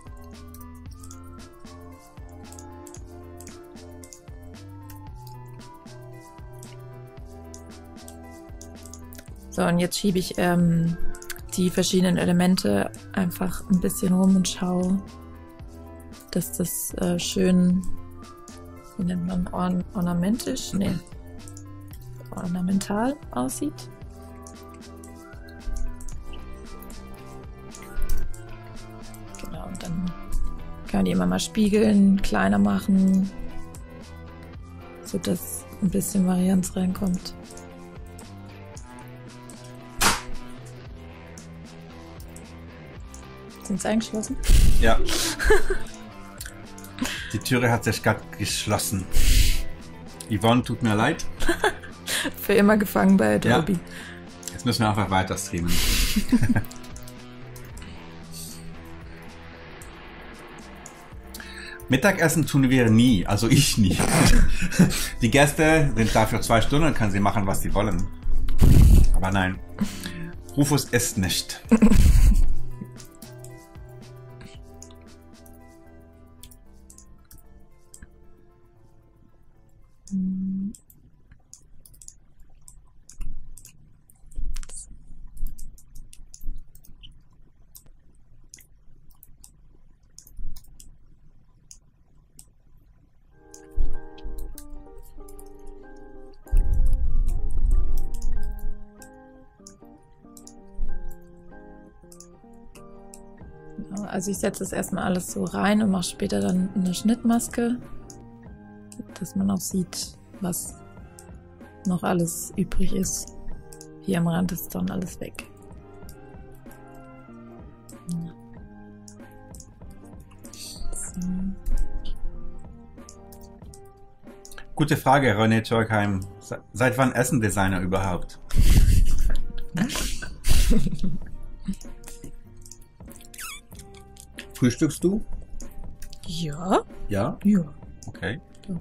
So, und jetzt schiebe ich ähm, die verschiedenen Elemente einfach ein bisschen rum und schaue, dass das äh, schön, wie nennt man, orn ornamentisch? Nee, ornamental aussieht. Genau, und dann kann man die immer mal spiegeln, kleiner machen, sodass ein bisschen Varianz reinkommt. Sind sie eingeschlossen? Ja. Die Türe hat sich gerade geschlossen. Yvonne, tut mir leid. Für immer gefangen bei Adobe. Ja. Jetzt müssen wir einfach weiter streamen. Mittagessen tun wir nie, also ich nie. Die Gäste sind da für zwei Stunden und können sie machen, was sie wollen. Aber nein, Rufus isst nicht. Also ich setze das erstmal alles so rein und mache später dann eine Schnittmaske. dass man auch sieht, was noch alles übrig ist. Hier am Rand ist dann alles weg. Ja. So. Gute Frage, René Tschorkheim. Seit wann essen Designer überhaupt? Frühstückst du? Ja. Ja? Ja. Okay.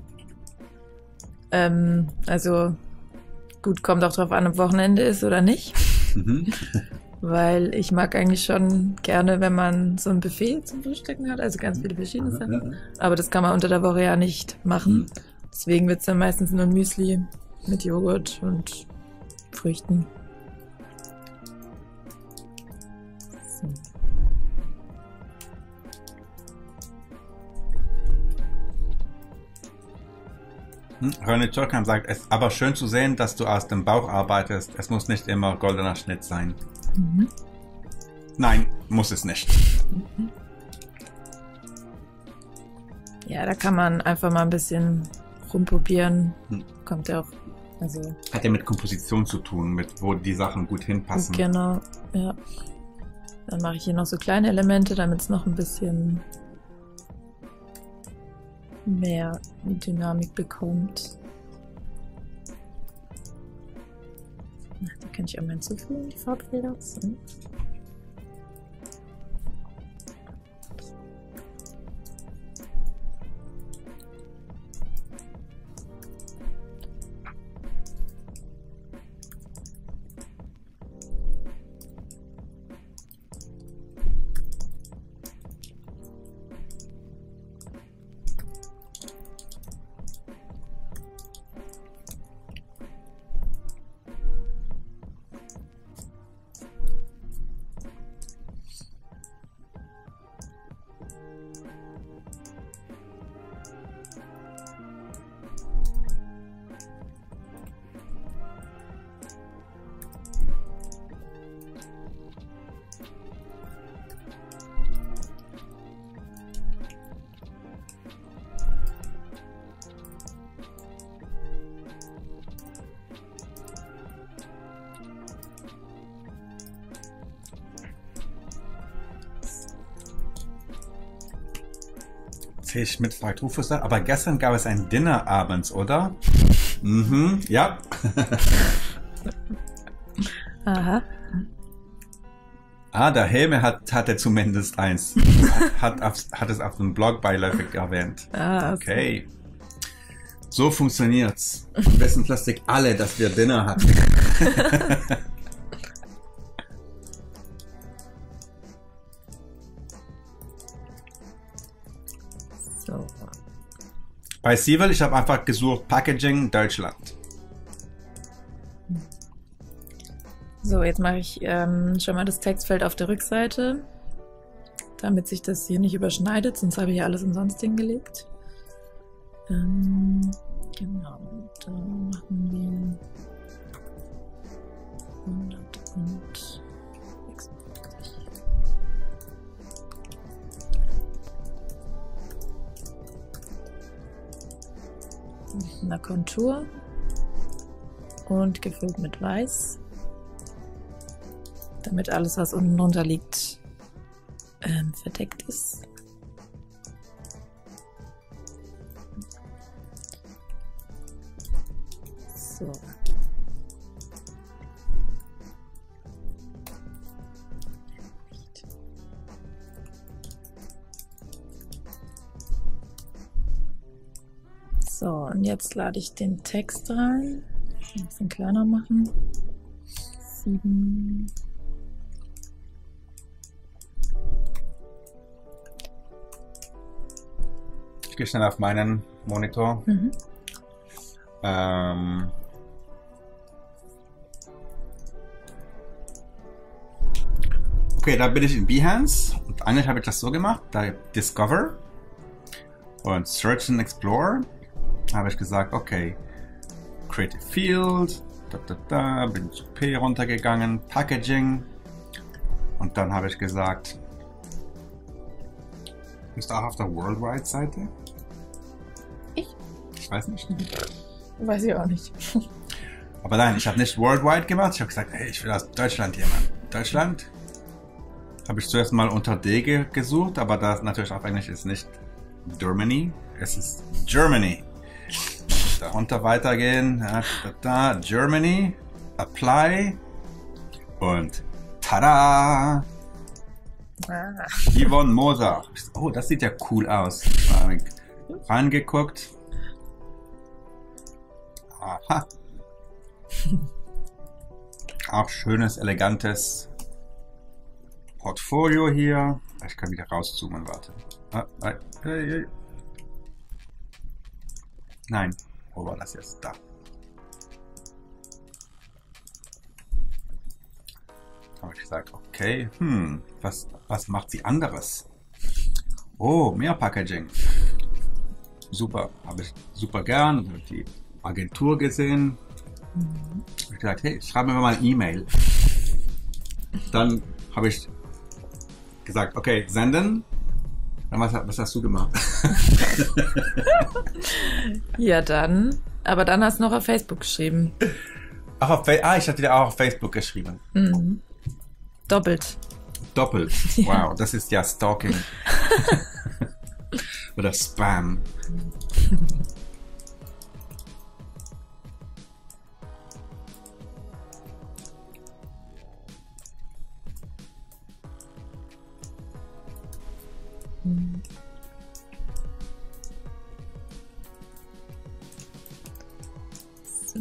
Ähm, also gut, kommt auch drauf an, ob Wochenende ist oder nicht. Mhm. Weil ich mag eigentlich schon gerne, wenn man so ein Buffet zum Frühstücken hat, also ganz viele verschiedene Sachen. Aber das kann man unter der Woche ja nicht machen. Mhm. Deswegen wird es dann meistens nur ein Müsli mit Joghurt und Früchten. So. Hm, René Tschorkheim sagt, es ist aber schön zu sehen, dass du aus dem Bauch arbeitest. Es muss nicht immer goldener Schnitt sein. Mhm. Nein, muss es nicht. Mhm. Ja, da kann man einfach mal ein bisschen rumprobieren. Hm. Kommt ja auch, also... Hat ja mit Komposition zu tun, mit wo die Sachen gut hinpassen. Genau, ja. Dann mache ich hier noch so kleine Elemente, damit es noch ein bisschen mehr Dynamik bekommt. Ach, die kann ich auch mal hinzufügen, die Farbfelder. So. C. Schmidt fragt Rufus, aber gestern gab es ein Dinner abends, oder? Mhm, ja. Aha. Ah, der Helme hat, hatte zumindest eins. Hat, auf, hat es auf dem Blog beiläufig erwähnt. Ah, Okay. So funktioniert's. Am besten Plastik alle, dass wir Dinner hatten. so. Bei Siebel, ich habe einfach gesucht Packaging Deutschland. So, jetzt mache ich ähm, schon mal das Textfeld auf der Rückseite, damit sich das hier nicht überschneidet, sonst habe ich hier alles umsonst hingelegt. Ähm, genau, da machen wir hundert und sechsundfünfzig. Mit einer Kontur und gefüllt mit Weiß, damit alles, was unten drunter liegt, ähm, verdeckt ist. So. So, und jetzt lade ich den Text rein. Ein bisschen kleiner machen. Sieben. Ich gehe schnell auf meinen Monitor. Mhm. Ähm, okay, da bin ich in Behance und eigentlich habe ich das so gemacht, da Discover und Search and Explore habe ich gesagt, okay, Creative Field, da, da, da, bin zu P runtergegangen, Packaging und dann habe ich gesagt, ist auch auf der Worldwide Seite? Ich? Ich weiß nicht. Weiß ich auch nicht. Aber nein, ich habe nicht worldwide gemacht. Ich habe gesagt, hey, ich will aus Deutschland jemanden. Deutschland habe ich zuerst mal unter D ge gesucht, aber das natürlich auf Englisch ist nicht Germany, es ist Germany. Darunter weitergehen, ja, da, da, Germany, Apply und tada! Ah. Yvonne Moser. Oh, das sieht ja cool aus. Reingeguckt. Aha. Auch schönes, elegantes Portfolio hier. Ich kann wieder rauszoomen, warte. Ah, ah, hey, hey. Nein, wo war das jetzt? Da. Da habe ich gesagt, okay, hm, was, was macht sie anderes? Oh, mehr Packaging. Super, habe ich super gern. Habe die Agentur gesehen. Mhm. Habe ich gesagt, hey, schreiben wir mal eine E-Mail. Dann habe ich gesagt, okay, senden. Dann was, was hast du gemacht? Ja, dann. Aber dann hast du noch auf Facebook geschrieben. Ach, auf Fa ah, ich hatte dir auch auf Facebook geschrieben. Mhm. Doppelt. Doppelt. Wow, das ist ja Stalking. Oder Spam. Mhm. So.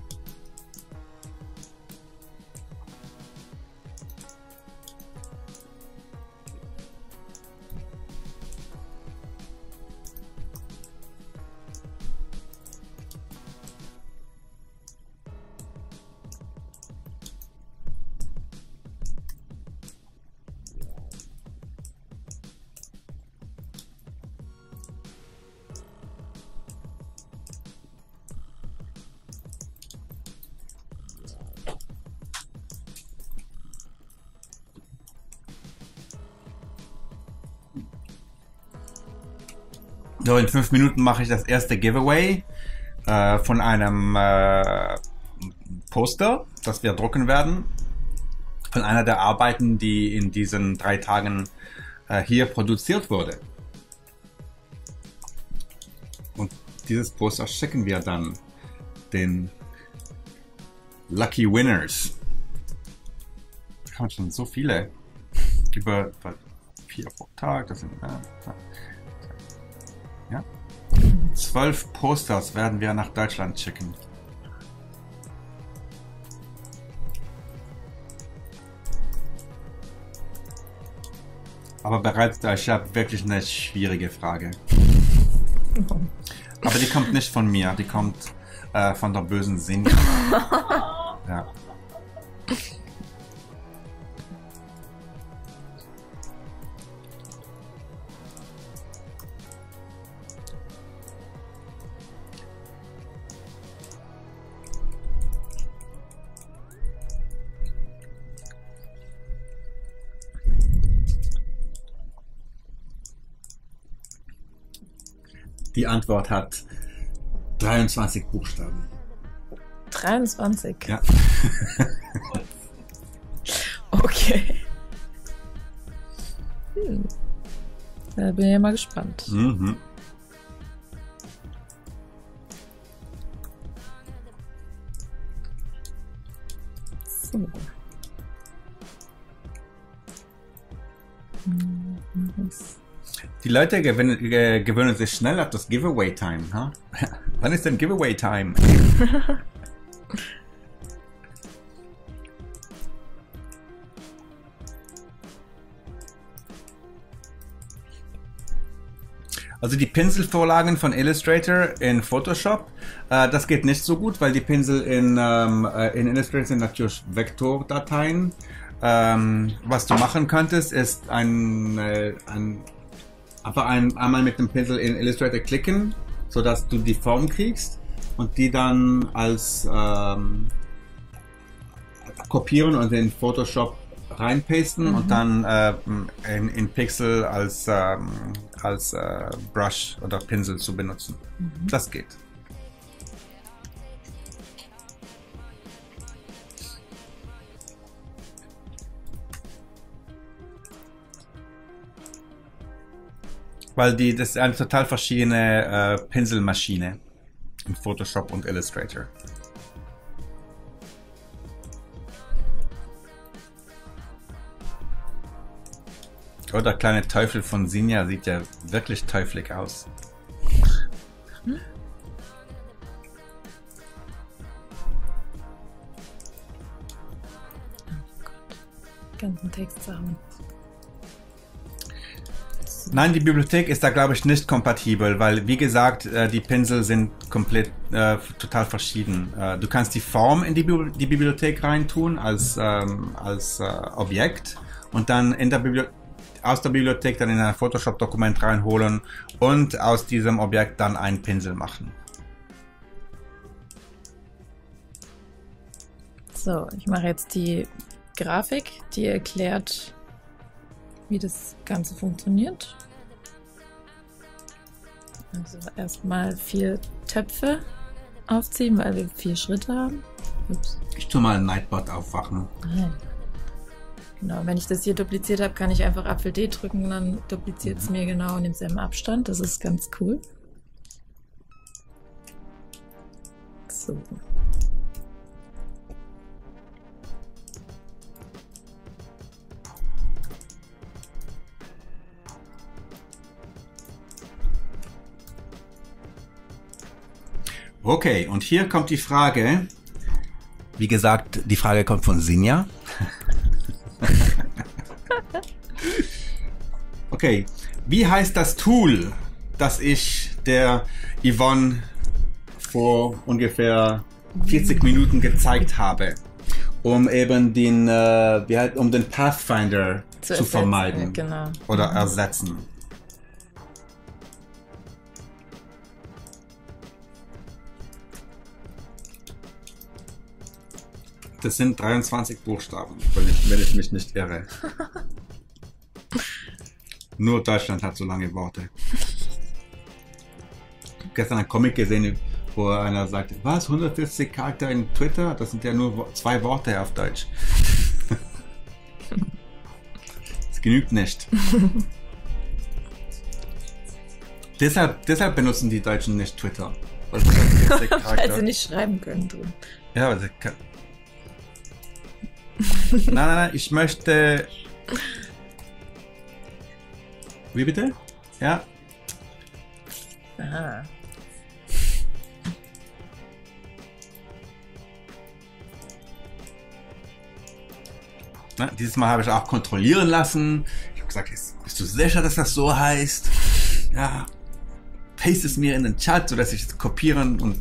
So, in fünf Minuten mache ich das erste Giveaway äh, von einem äh, Poster, das wir drucken werden. Von einer der Arbeiten, die in diesen drei Tagen äh, hier produziert wurde. Und dieses Poster schicken wir dann den Lucky Winners. Wir haben schon so viele. Über, über vier pro Tag. Das sind äh, ja. Zwölf Posters werden wir nach Deutschland schicken. Aber bereitet euch, ich habe wirklich eine schwierige Frage. Aber die kommt nicht von mir, die kommt äh, von der bösen Sinn. Ja. Die Antwort hat dreiundzwanzig Buchstaben. dreiundzwanzig? Ja. Okay. Hm. Da bin ich ja mal gespannt. Mhm. So. Mhm. Die Leute gewöhnen, ge gewöhnen sich schnell auf das Giveaway-Time. Huh? Wann ist denn Giveaway-Time? Also die Pinselvorlagen von Illustrator in Photoshop, äh, das geht nicht so gut, weil die Pinsel in, ähm, in Illustrator sind natürlich Vektordateien. Ähm, was du machen könntest, ist ein, äh, ein einfach ein, einmal mit dem Pinsel in Illustrator klicken, sodass du die Form kriegst und die dann als ähm, kopieren und in Photoshop reinpasten mhm. und dann äh, in, in Pixel als, ähm, als äh, Brush oder Pinsel zu benutzen. Mhm. Das geht. Weil die, das ist eine total verschiedene äh, Pinselmaschine in Photoshop und Illustrator. Oh, der kleine Teufel von Sinja sieht ja wirklich teuflig aus. Hm? Oh Gott. Ganzen Textsachen. Nein, die Bibliothek ist da, glaube ich, nicht kompatibel, weil, wie gesagt, äh, die Pinsel sind komplett, äh, total verschieden. Äh, du kannst die Form in die, Bibli die Bibliothek reintun als, ähm, als äh, Objekt und dann in der Bibli aus der Bibliothek dann in ein Photoshop-Dokument reinholen und aus diesem Objekt dann einen Pinsel machen. So, ich mache jetzt die Grafik, die erklärt, wie das Ganze funktioniert. Also erstmal vier Töpfe aufziehen, weil wir vier Schritte haben. Ups. Ich tue mal Nightbot aufwachen. Nein. Genau, wenn ich das hier dupliziert habe, kann ich einfach Apfel D drücken, dann dupliziert es mir genau in demselben Abstand. Das ist ganz cool. So. Okay, und hier kommt die Frage. Wie gesagt, die Frage kommt von Sinja. Okay, wie heißt das Tool, das ich der Yvonne vor ungefähr vierzig Minuten gezeigt habe, um eben den, äh, wie halt, um den Pathfinder zu, zu vermeiden, genau. Oder ersetzen? Das sind dreiundzwanzig Buchstaben, wenn ich, wenn ich mich nicht irre. Nur Deutschland hat so lange Worte. Ich habe gestern einen Comic gesehen, wo einer sagt, was, hundertfünfzig Charakter in Twitter? Das sind ja nur zwei Worte auf Deutsch. Das genügt nicht. deshalb, deshalb benutzen die Deutschen nicht Twitter. Weil, weil sie nicht schreiben können. Drin. Ja, aber sie kann... Nein, nein, nein, ich möchte... Wie bitte? Ja. Aha. Na, dieses Mal habe ich auch kontrollieren lassen. Ich habe gesagt, bist du sicher, dass das so heißt? Ja. Paste es mir in den Chat, sodass ich es kopieren und...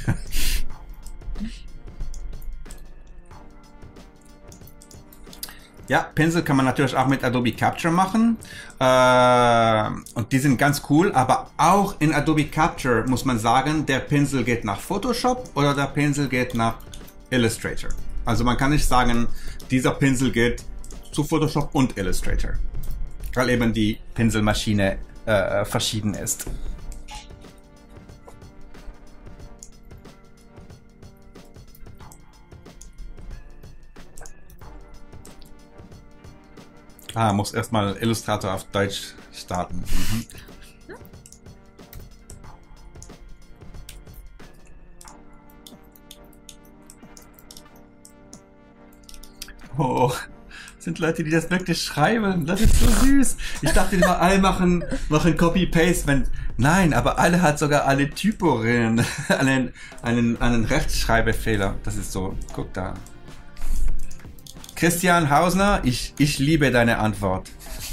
Ja, Pinsel kann man natürlich auch mit Adobe Capture machen äh, und die sind ganz cool, aber auch in Adobe Capture muss man sagen, der Pinsel geht nach Photoshop oder der Pinsel geht nach Illustrator. Also man kann nicht sagen, dieser Pinsel geht zu Photoshop und Illustrator, weil eben die Pinselmaschine äh, verschieden ist. Ah, muss erstmal Illustrator auf Deutsch starten. Mhm. Oh, sind Leute, die das wirklich schreiben. Das ist so süß. Ich dachte immer, alle machen, machen Copy-Paste. Wenn Nein, aber alle hat sogar alle Typo-Regeln. einen, einen, einen Rechtschreibfehler. Das ist so, guck da. Christian Hausner, ich, ich liebe deine Antwort.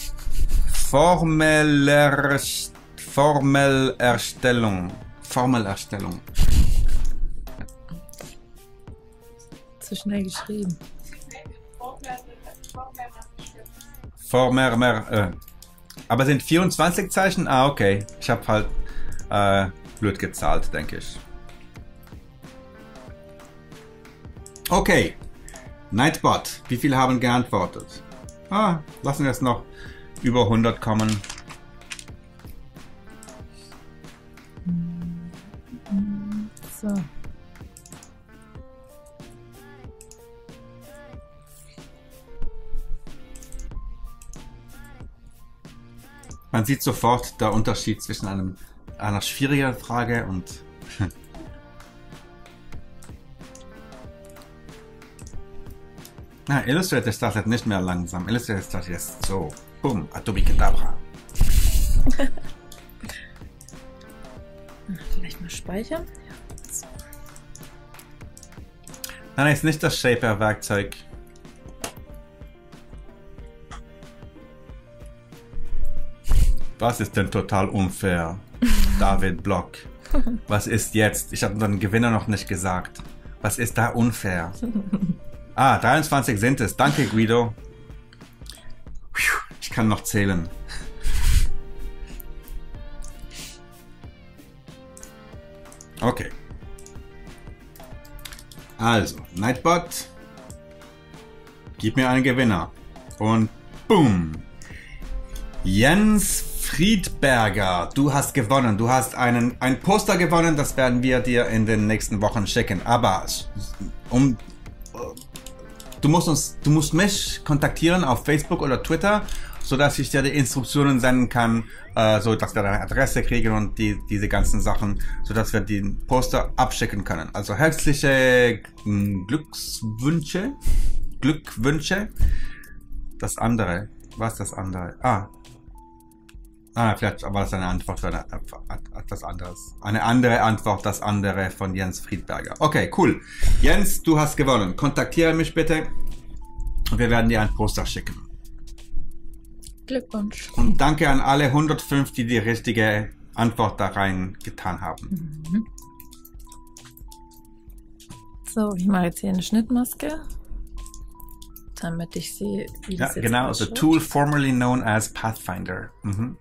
Formeler, Formelerstellung. Formelerstellung. Zu schnell geschrieben. Former, mer, äh. Aber sind vierundzwanzig Zeichen? Ah, okay. Ich habe halt äh, blöd gezahlt, denke ich. Okay. Nightbot, wie viele haben geantwortet? Ah, lassen wir es noch über hundert kommen. So. Man sieht sofort der Unterschied zwischen einem, einer schwierigen Frage und... Na, Illustrator startet nicht mehr langsam. Illustrator startet jetzt so. Boom, Adobe Kedavra. Vielleicht mal speichern. Nein, ist nicht das Shaper-Werkzeug. Was ist denn total unfair? David Block. Was ist jetzt? Ich habe den Gewinner noch nicht gesagt. Was ist da unfair? Ah, dreiundzwanzig sind es. Danke, Guido. Ich kann noch zählen. Okay. Also, Nightbot. Gib mir einen Gewinner. Und boom. Jens Friedberger, du hast gewonnen. Du hast einen, ein Poster gewonnen. Das werden wir dir in den nächsten Wochen schicken. Aber um... Du musst uns, du musst mich kontaktieren auf Facebook oder Twitter, so dass ich dir die Instruktionen senden kann, äh, so dass wir deine Adresse kriegen und die, diese ganzen Sachen, so dass wir den Poster abschicken können. Also herzliche Glückswünsche, Glückwünsche. Das andere, was ist das andere? Ah, ah, vielleicht war das eine Antwort für eine, etwas anderes. Eine andere Antwort, das andere von Jens Friedberger. Okay, cool. Jens, du hast gewonnen. Kontaktiere mich bitte und wir werden dir ein Poster schicken. Glückwunsch. Und danke an alle hundertfünf, die die richtige Antwort da rein getan haben. Mhm. So, ich mache jetzt hier eine Schnittmaske, damit ich sehe, wie Ja, das jetzt genau, the ausschaut. tool formerly known as Pathfinder. Mhm.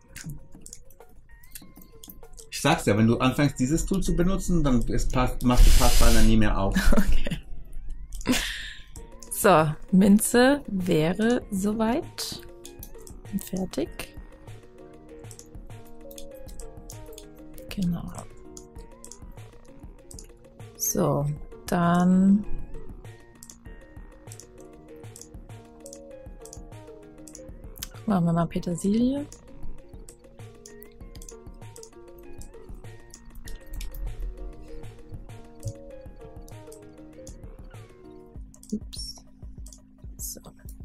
Ich sag's ja, wenn du anfängst, dieses Tool zu benutzen, dann ist Path, machst du Pathfinder nie mehr auf. Okay. So, Minze wäre soweit. Fertig. Genau. So, dann machen wir mal Petersilie. Ups. So.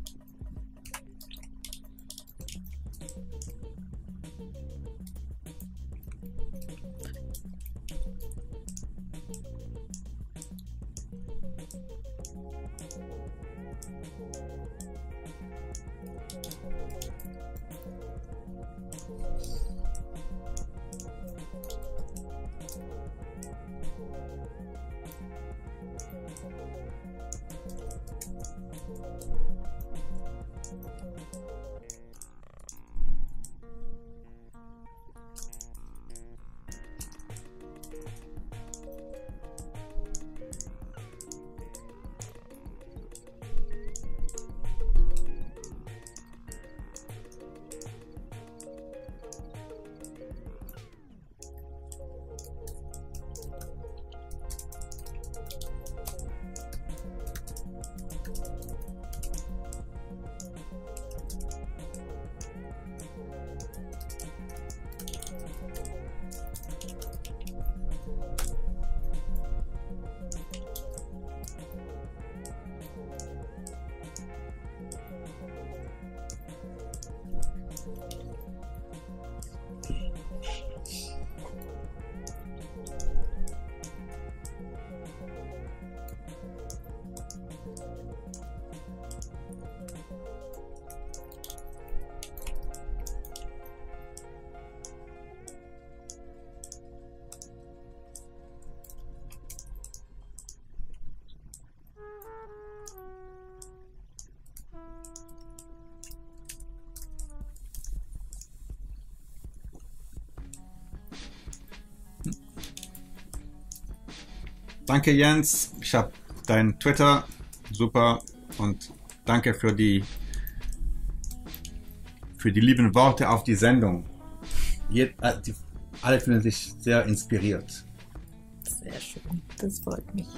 Danke Jens, ich habe dein Twitter, super, und danke für die für die lieben Worte auf die Sendung. Je, äh, die, alle fühlen sich sehr inspiriert. Sehr schön, das freut mich.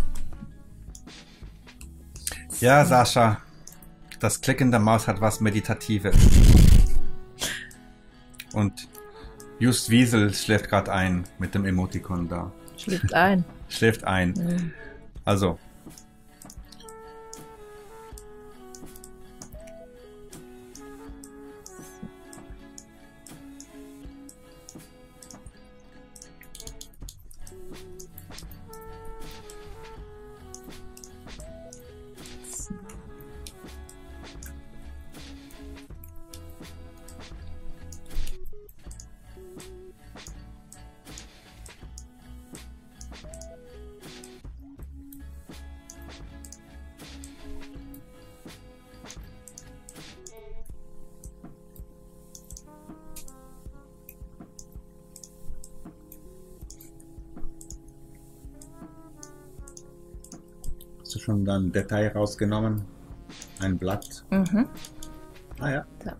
Ja, Sascha, das Klicken der Maus hat was Meditatives. Und Just Wiesel schläft gerade ein mit dem Emoticon da. Schläft ein. Schläft ein. Mhm. Also. Hast du schon dann Detail rausgenommen? Ein Blatt? Mhm. Ah ja. So.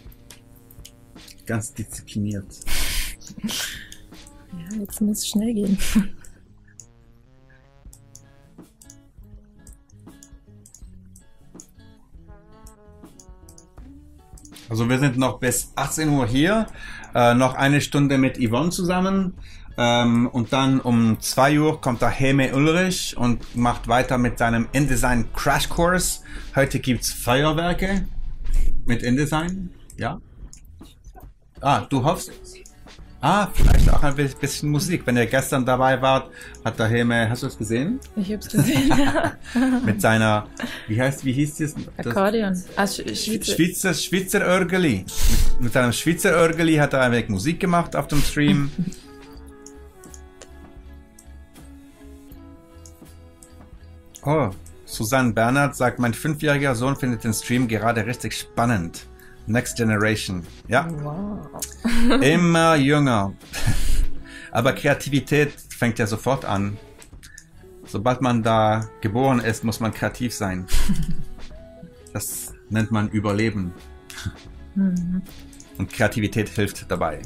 Ganz diszipliniert. Ja, jetzt muss es schnell gehen. Also wir sind noch bis achtzehn Uhr hier, äh, noch eine Stunde mit Yvonne zusammen ähm, und dann um zwei Uhr kommt da Heme Ulrich und macht weiter mit seinem InDesign Crashkurs. Heute gibt's Feuerwerke mit InDesign, ja? Ah, du hoffst? Ah, vielleicht auch ein bisschen Musik. Wenn ihr gestern dabei wart, hat der Heme, hast du es gesehen? Ich hab's gesehen, ja. Mit seiner, wie heißt, wie hieß das? Akkordeon. Ah, Sch Schweizer. Schweizer, Schweizer Örgeli. Mit, mit seinem Schweizer Örgeli hat er ein wenig Musik gemacht auf dem Stream. Oh, Susanne Bernhard sagt, mein fünfjähriger Sohn findet den Stream gerade richtig spannend. Next Generation. Ja. Wow. Immer jünger. Aber Kreativität fängt ja sofort an. Sobald man da geboren ist, muss man kreativ sein. Das nennt man Überleben. Mhm. Und Kreativität hilft dabei.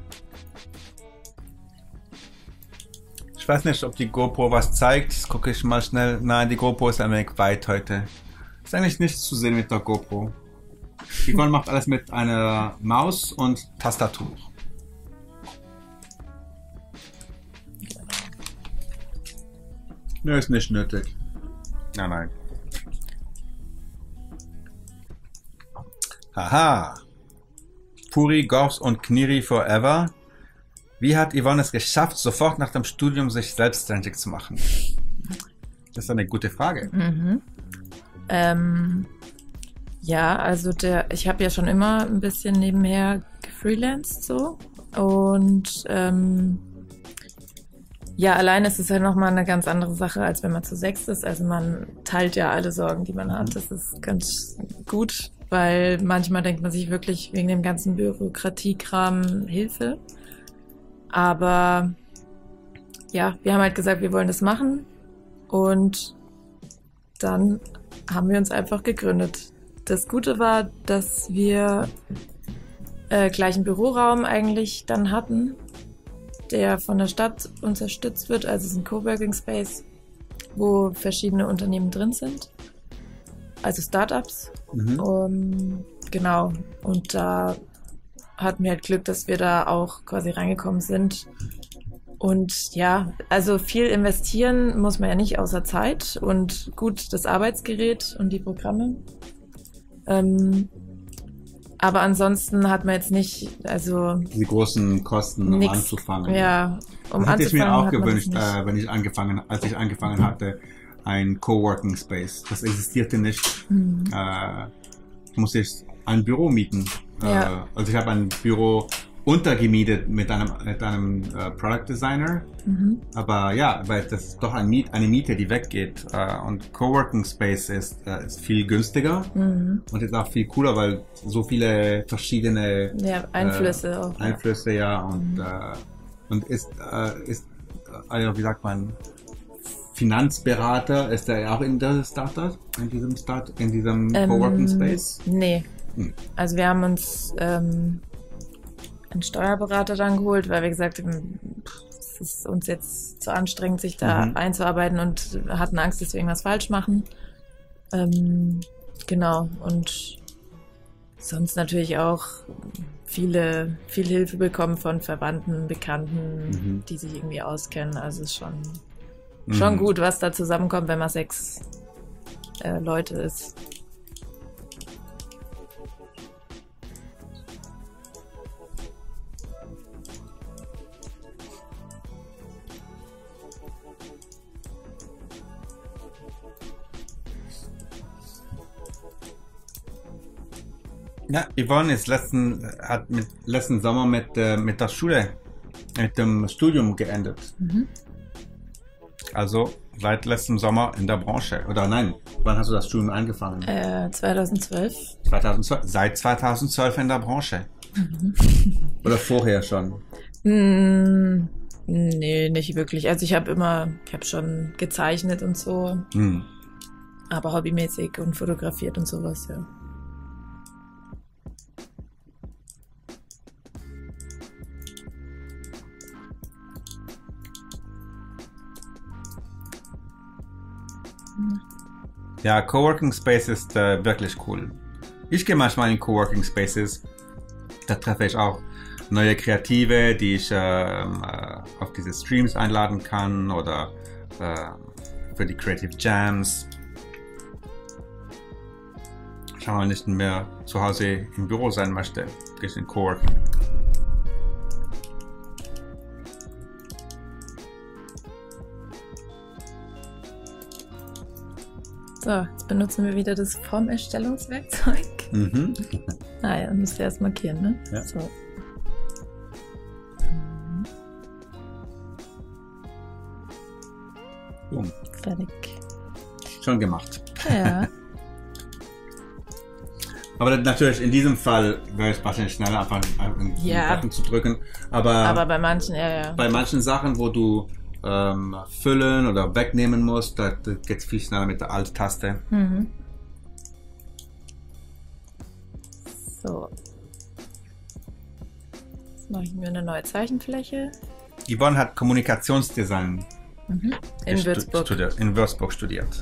Ich weiß nicht, ob die GoPro was zeigt. Das gucke ich mal schnell. Nein, die GoPro ist ein wenig weit heute. Ist eigentlich nichts zu sehen mit der GoPro. Yvonne macht alles mit einer Maus und Tastatur. Nö, ist nicht nötig. Nein, nein. Haha. Puri, Gors und Kniri Forever. Wie hat Yvonne es geschafft, sofort nach dem Studium sich selbstständig zu machen? Das ist eine gute Frage. Mhm. Ähm, ja, also der, ich habe ja schon immer ein bisschen nebenher gefreelanced so und ähm, ja, allein ist es halt nochmal eine ganz andere Sache, als wenn man zu sechs ist. Also man teilt ja alle Sorgen, die man hat. Das ist ganz gut, weil manchmal denkt man sich wirklich wegen dem ganzen Bürokratiekram Hilfe. Aber ja, wir haben halt gesagt, wir wollen das machen und dann haben wir uns einfach gegründet. Das Gute war, dass wir äh, gleich einen Büroraum eigentlich dann hatten, der von der Stadt unterstützt wird. Also es ist ein Coworking Space, wo verschiedene Unternehmen drin sind, also Startups. Mhm. Um, genau, und da hatten wir halt Glück, dass wir da auch quasi reingekommen sind. Und ja, also viel investieren muss man ja nicht außer Zeit und gut das Arbeitsgerät und die Programme. Ähm, aber ansonsten hat man jetzt nicht, also Die großen Kosten, um nix, anzufangen. Ja, um das hätte ich mir anzufangen auch hat man das gewünscht, nicht. äh, wenn ich angefangen, als ich angefangen hatte, ein Coworking Space. Das existierte nicht. Mhm. Äh, musste ich ein Büro mieten. Ja. Äh, also ich habe ein Büro untergemietet mit einem, mit einem äh, Product Designer. Mhm. Aber ja, weil das ist doch ein Miet, eine Miete, die weggeht. Äh, und Coworking Space ist, äh, ist viel günstiger Mhm. und ist auch viel cooler, weil so viele verschiedene Ja, Einflüsse äh, auch. Einflüsse, ja, und, Mhm. äh, und ist, äh, ist, äh, wie sagt man, Finanzberater, ist er auch in der Startup, in diesem Start, in diesem Ähm, Coworking Space? Nee. Hm. Also wir haben uns ähm, einen Steuerberater dann geholt, weil wir gesagt haben, pff, es ist uns jetzt zu anstrengend, sich da Mhm. einzuarbeiten und hatten Angst, dass wir irgendwas falsch machen. Ähm, genau. Und sonst natürlich auch viele, viel Hilfe bekommen von Verwandten, Bekannten, Mhm. die sich irgendwie auskennen. Also es ist schon, Mhm. schon gut, was da zusammenkommt, wenn man sechs äh, Leute ist. Ja, Yvonne ist letzten, hat mit letzten Sommer mit, äh, mit der Schule, mit dem Studium geendet. Mhm. Also seit letztem Sommer in der Branche. Oder nein, wann hast du das Studium angefangen? Äh, zweitausendzwölf. zweitausendzwölf. Seit zweitausendzwölf in der Branche. Oder vorher schon? Mm, nee, nicht wirklich. Also ich habe immer, ich habe schon gezeichnet und so, Hm. aber hobbymäßig und fotografiert und sowas, ja. Ja, Coworking Space ist äh, wirklich cool. Ich gehe manchmal in Coworking Spaces. Da treffe ich auch neue Kreative, die ich ähm, äh, auf diese Streams einladen kann oder äh, für die Creative Jams. Wenn man nicht mehr zu Hause im Büro sein möchte, gehe ich in Coworking. So, jetzt benutzen wir wieder das Formerstellungswerkzeug. Mhm. Ah ja, müsst ihr erst markieren, ne? Ja. So. Boom. Fertig. Schon gemacht. Ja. Aber natürlich in diesem Fall wäre es wahrscheinlich schneller, einfach einen Ja. Button zu drücken. Aber, Aber bei manchen, ja, ja. bei manchen Sachen, wo du ähm, füllen oder wegnehmen musst, da, da geht es viel schneller mit der Alt-Taste. Mhm. So. Jetzt mache ich mir eine neue Zeichenfläche. Yvonne hat Kommunikationsdesign Mhm. In gestu- Würzburg. Studiert, in Würzburg studiert.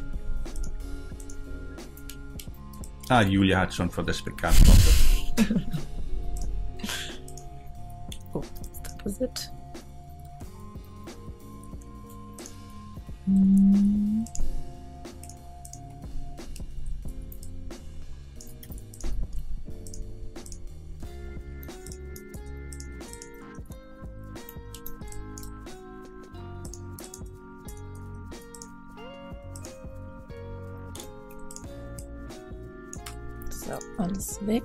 Ah, Julia hat schon für dich beantwortet. Oh, das ist it. Hm. So, alles weg.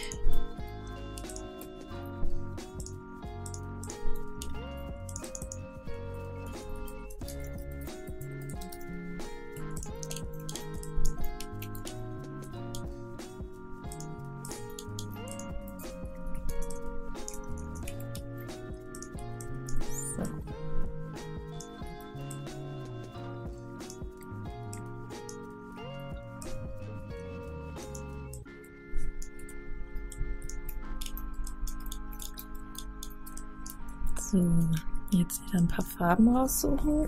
So. So, jetzt wieder ein paar Farben raussuchen.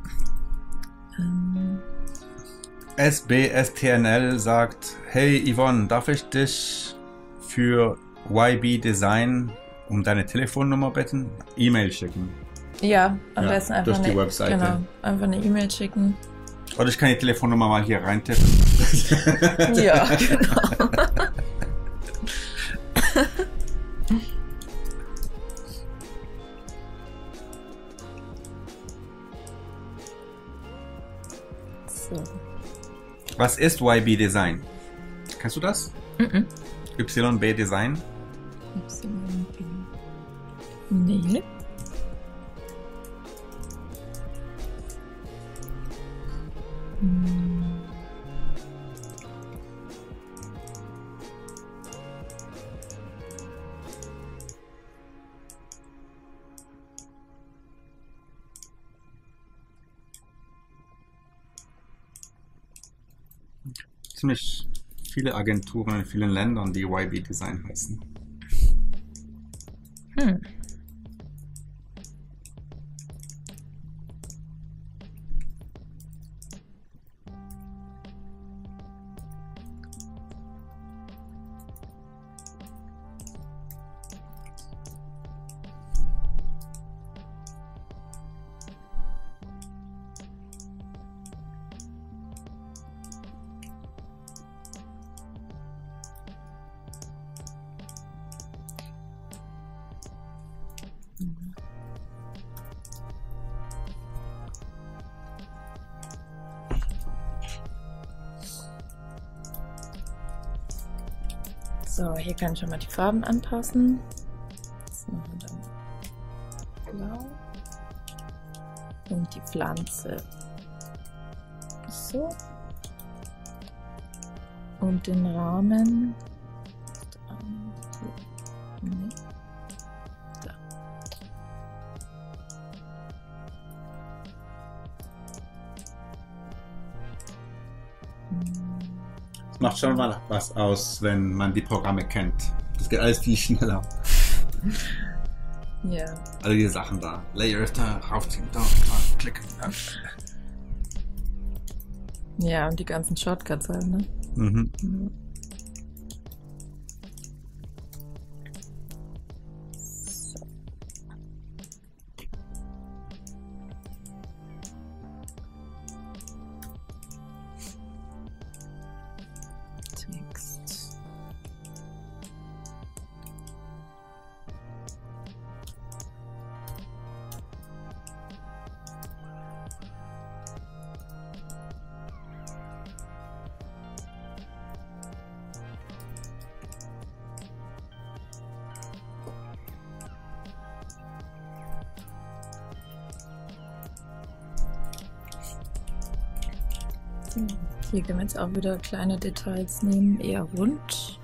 Ähm, S B S T N L sagt, hey Yvonne, darf ich dich für Y B Design um deine Telefonnummer bitten? E-Mail schicken. ja, am Ja, besten einfach durch die eine, Webseite. Genau, einfach eine E-Mail schicken. Oder ich kann die Telefonnummer mal hier reintippen. Ja, genau. So. Was ist Y B Design? Kannst du das? Mhm. Y B Design? Nee. Hm. Ziemlich viele Agenturen in vielen Ländern, die Y B Design heißen. Hm. So, hier kann ich schon mal die Farben anpassen. Das machen wir dann blau. Und die Pflanze. So. Und den Rahmen. Nee. Da. Es macht schon mal was aus, wenn man die Programme kennt. Das geht alles viel schneller. Ja. Alle diese Sachen da. Layers da, raufziehen, da, da, klicken. Da. Ja, und die ganzen Shortcuts halt, ne? Mhm. Ja. Text. So, hier können wir jetzt auch wieder kleine Details nehmen, eher rund.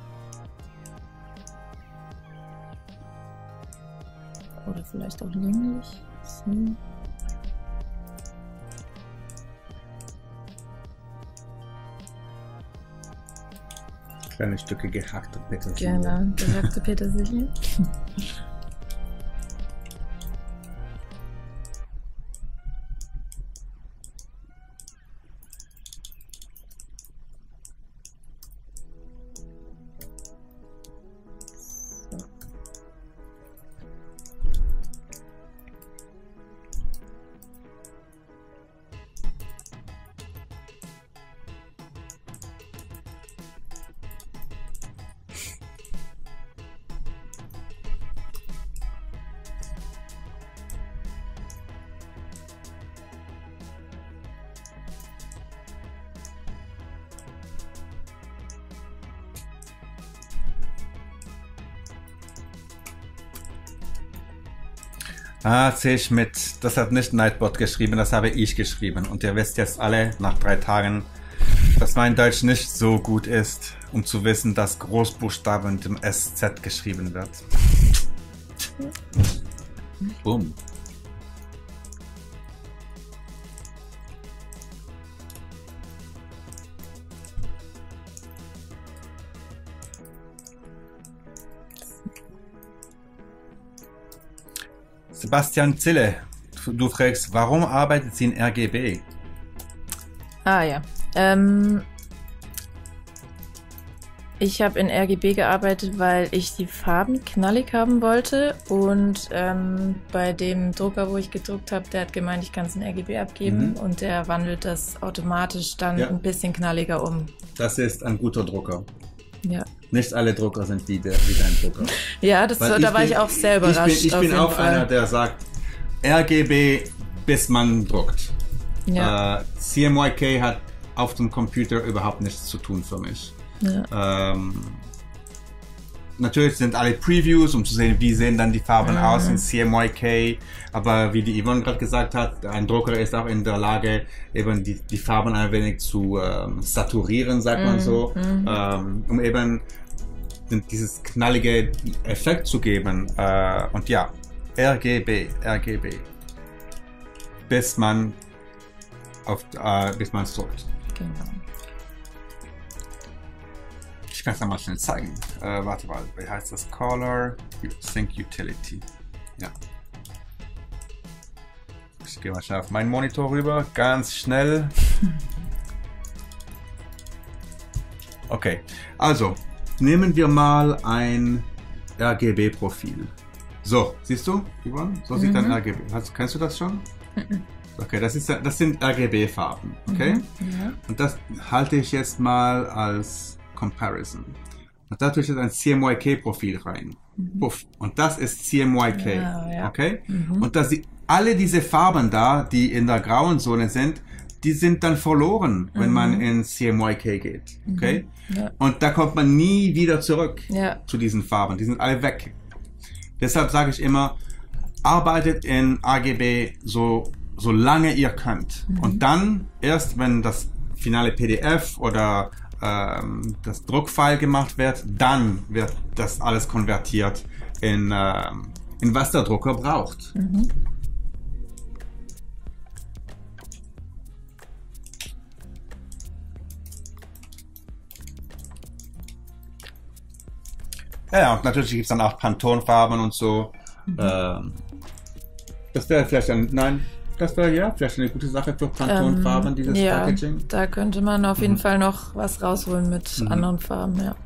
Oder vielleicht auch länglich. So. Kleine Stücke gehackte Petersilie. Gerne, gehackte Petersilie. Ah, sehe ich mit. Das hat nicht Nightbot geschrieben, das habe ich geschrieben. Und ihr wisst jetzt alle nach drei Tagen, dass mein Deutsch nicht so gut ist, um zu wissen, dass Großbuchstaben mit dem S Z geschrieben wird. Bumm. Sebastian Zille, du fragst, warum arbeitet sie in R G B? Ah ja. Ähm, ich habe in R G B gearbeitet, weil ich die Farben knallig haben wollte. Und ähm, bei dem Drucker, wo ich gedruckt habe, der hat gemeint, ich kann es in R G B abgeben. Mhm. Und der wandelt das automatisch dann Ja. ein bisschen knalliger um. Das ist ein guter Drucker. Ja, Nicht alle Drucker sind wie, der, wie dein Drucker. ja das, Weil da war bin- ich auch sehr überrascht. Ich bin, ich auf bin jeden auch Fall. einer, der sagt, R G B, bis man druckt. Ja, Äh, C M Y K hat auf dem Computer überhaupt nichts zu tun für mich. ja. Ähm, natürlich sind alle Previews, um zu sehen, wie sehen dann die Farben Mhm. aus in C M Y K. Aber wie die Yvonne gerade gesagt hat, ein Drucker ist auch in der Lage, eben die, die Farben ein wenig zu ähm, saturieren, sagt man Mhm. so, Mhm. ähm, um eben dieses knallige Effekt zu geben. Äh, und ja, R G B, R G B. Bis man auf, äh, bis man es druckt. Genau. Ich kann es mal schnell zeigen. Äh, warte mal, wie heißt das? Color Sync Utility. Ja. Ich gehe mal schnell auf meinen Monitor rüber, ganz schnell. Okay, also nehmen wir mal ein R G B-Profil. So, siehst du, Yvonne? So sieht ein Mhm. R G B. Hast, kennst du das schon? Okay, das, ist, das sind R G B-Farben. Okay? Mhm. Ja. Und das halte ich jetzt mal als Comparison. Und da tue ich jetzt ein C M Y K-Profil rein. Puff. Und das ist C M Y K. Ja, ja. Okay? Mhm. Und dass sie, alle diese Farben da, die in der grauen Zone sind, die sind dann verloren, wenn Mhm. man in C M Y K geht. Okay? Ja. Und da kommt man nie wieder zurück Ja. zu diesen Farben. Die sind alle weg. Deshalb sage ich immer, arbeitet in A G B so, so lange ihr könnt. Mhm. Und dann, erst wenn das finale P D F oder ähm, das Druckfile gemacht wird, dann wird das alles konvertiert in, ähm, in was der Drucker braucht. Mhm. Ja, ja, und natürlich gibt es dann auch Pantone-Farben und so. Mhm. Ähm, das wäre vielleicht ein, nein, das wäre ja vielleicht eine gute Sache für Pantone-Farben, Ähm, dieses ja, Packaging. da könnte man auf jeden Mhm. Fall noch was rausholen mit Mhm. anderen Farben, ja.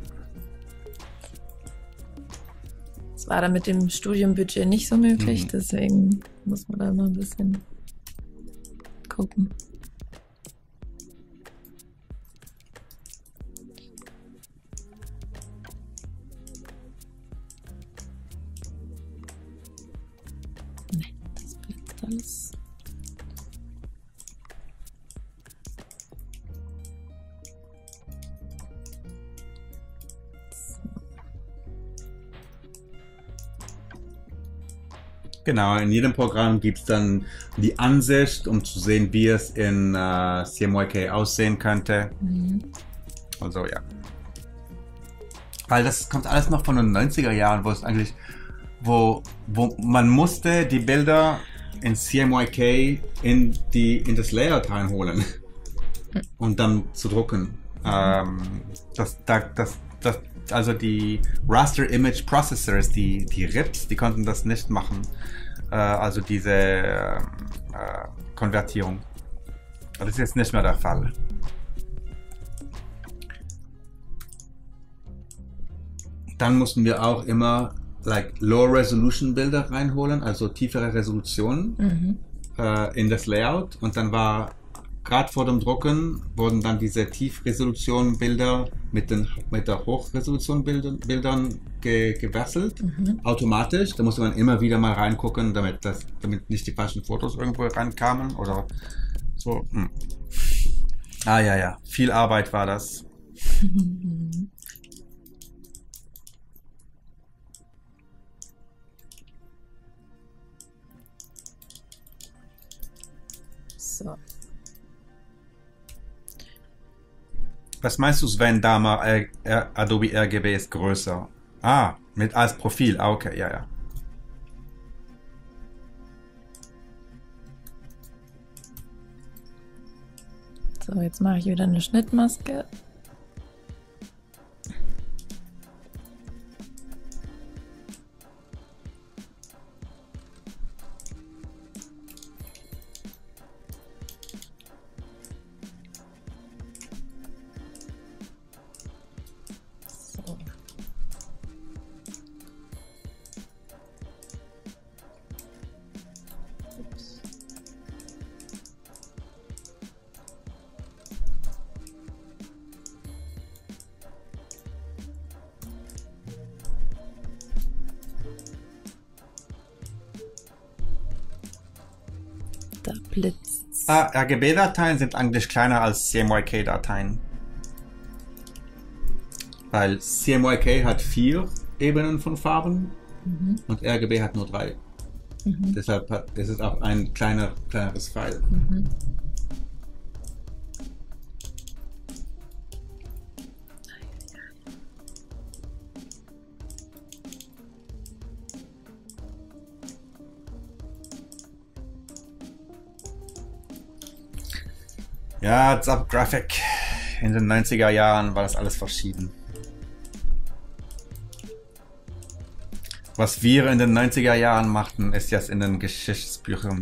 Das war da mit dem Studiumbudget nicht so möglich, Mhm. deswegen muss man da mal ein bisschen gucken. Nee, das blitzt alles. Genau, in jedem Programm gibt es dann die Ansicht, um zu sehen, wie es in äh, C M Y K aussehen könnte. Mhm. Also ja. Weil das kommt alles noch von den neunziger Jahren, wo es eigentlich, wo, wo man musste die Bilder in C M Y K in, die, in das Layout reinholen und dann zu drucken. Ähm, das, da, das, das, also die Raster Image Processors, die, die R I Ps, die konnten das nicht machen. Äh, also diese äh, Konvertierung. Das ist jetzt nicht mehr der Fall. Dann mussten wir auch immer like Lower Resolution Bilder reinholen, also tiefere Resolutionen Mhm. äh, in das Layout. Und dann war gerade vor dem Drucken wurden dann diese Tiefresolution-Bilder mit den mit der Hochresolution-Bildern Bildern ge, gewechselt, Mhm. automatisch. Da musste man immer wieder mal reingucken, damit das, damit nicht die falschen Fotos irgendwo reinkamen oder so. Hm. Ah ja, ja, viel Arbeit war das. Mhm. So. Was meinst du, Sven, da mal R- R- Adobe R G B ist größer? Ah, mit als Profil. Ah, okay, ja, ja. So, jetzt mache ich wieder eine Schnittmaske. So. Ups. Da blitzt's. Ah, R G B-Dateien sind eigentlich kleiner als C M Y K-Dateien. Weil C M Y K hat vier Ebenen von Farben Mhm. und R G B hat nur drei. Mhm. Deshalb hat, ist es auch ein kleiner, kleineres File. Mhm. Ja, Zap Graphic. In den neunziger Jahren war das alles verschieden. Was wir in den neunziger Jahren machten, ist jetzt in den Geschichtsbüchern.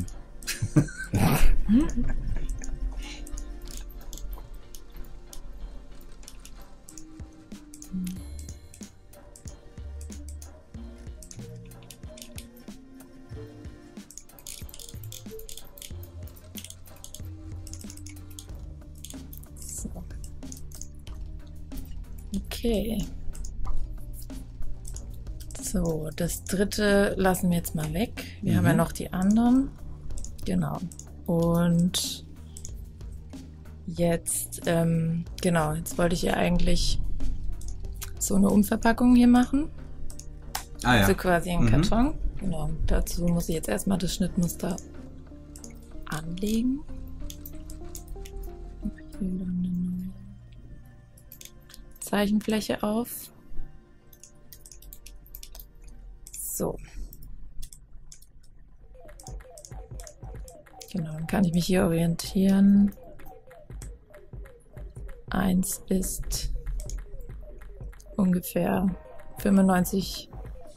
So. Okay. So, das dritte lassen wir jetzt mal weg. Wir Mhm. haben ja noch die anderen. Genau. Und jetzt, ähm, genau, jetzt wollte ich ja eigentlich so eine Umverpackung hier machen. Ah ja. Also quasi einen Mhm. Karton. Genau. Dazu muss ich jetzt erstmal das Schnittmuster anlegen. Ich will dann eine neue Zeichenfläche auf. So. Genau, dann kann ich mich hier orientieren. Eins ist ungefähr fünfundneunzig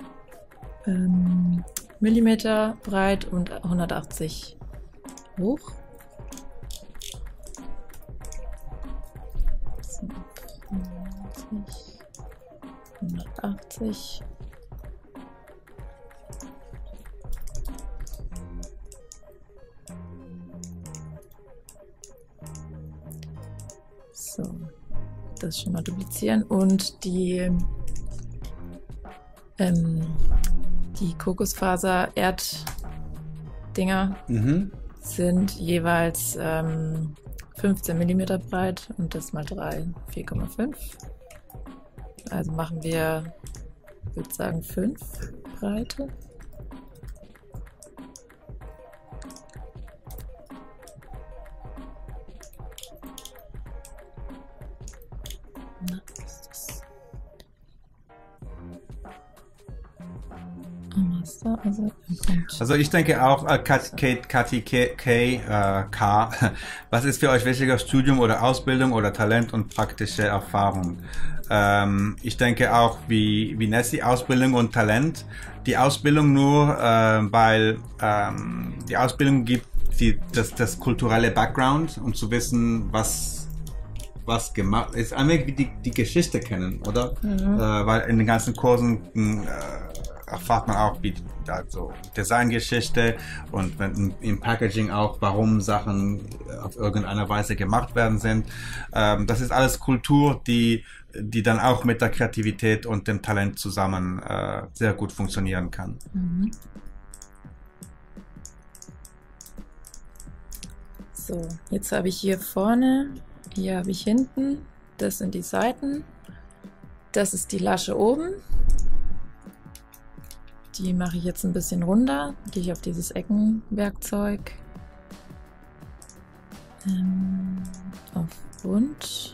ähm, Millimeter breit und hundertachtzig hoch. So, fünfundneunzig, hundertachtzig. So, das schon mal duplizieren und die ähm, die Kokosfaser-Erddinger Mhm. sind jeweils ähm, fünfzehn Millimeter breit und das mal drei, vier Komma fünf. Also machen wir, ich würde sagen, fünf Breite. Na, was ist das? Master, also ein Punkt. Also ich denke auch, äh, Kat- Kate, Kathi, K, K, äh, K, was ist für euch wichtiger, Studium oder Ausbildung oder Talent und praktische Erfahrung? Ähm, ich denke auch wie, wie Nessie, Ausbildung und Talent. Die Ausbildung nur, äh, weil ähm, die Ausbildung gibt die, das, das kulturelle Background, um zu wissen, was was gemacht ist, einfach wie die, die Geschichte kennen, oder? Mhm. Äh, weil in den ganzen Kursen äh, erfahrt man auch wie also Designgeschichte und wenn, im Packaging auch, warum Sachen auf irgendeine Weise gemacht werden sind. Ähm, das ist alles Kultur, die die dann auch mit der Kreativität und dem Talent zusammen äh, sehr gut funktionieren kann. Mhm. So, jetzt habe ich hier vorne, hier habe ich hinten, das sind die Seiten, das ist die Lasche oben. Die mache ich jetzt ein bisschen runder, gehe ich auf dieses Eckenwerkzeug, ähm, auf rund.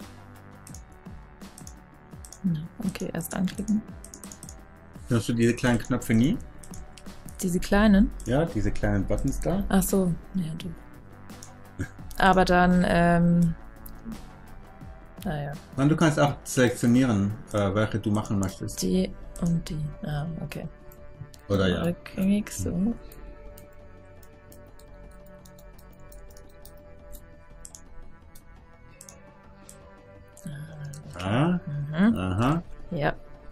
Na, okay, erst anklicken. Hast du diese kleinen Knöpfe nie? Diese kleinen? Ja, diese kleinen Buttons da? Ach so, ja, du. Aber dann, ähm, naja, Und du kannst auch selektionieren, äh, welche du machen möchtest. die und die. Ah, okay. Oder ja. Rückgängig, so. Ah, Mhm. aha. Ja.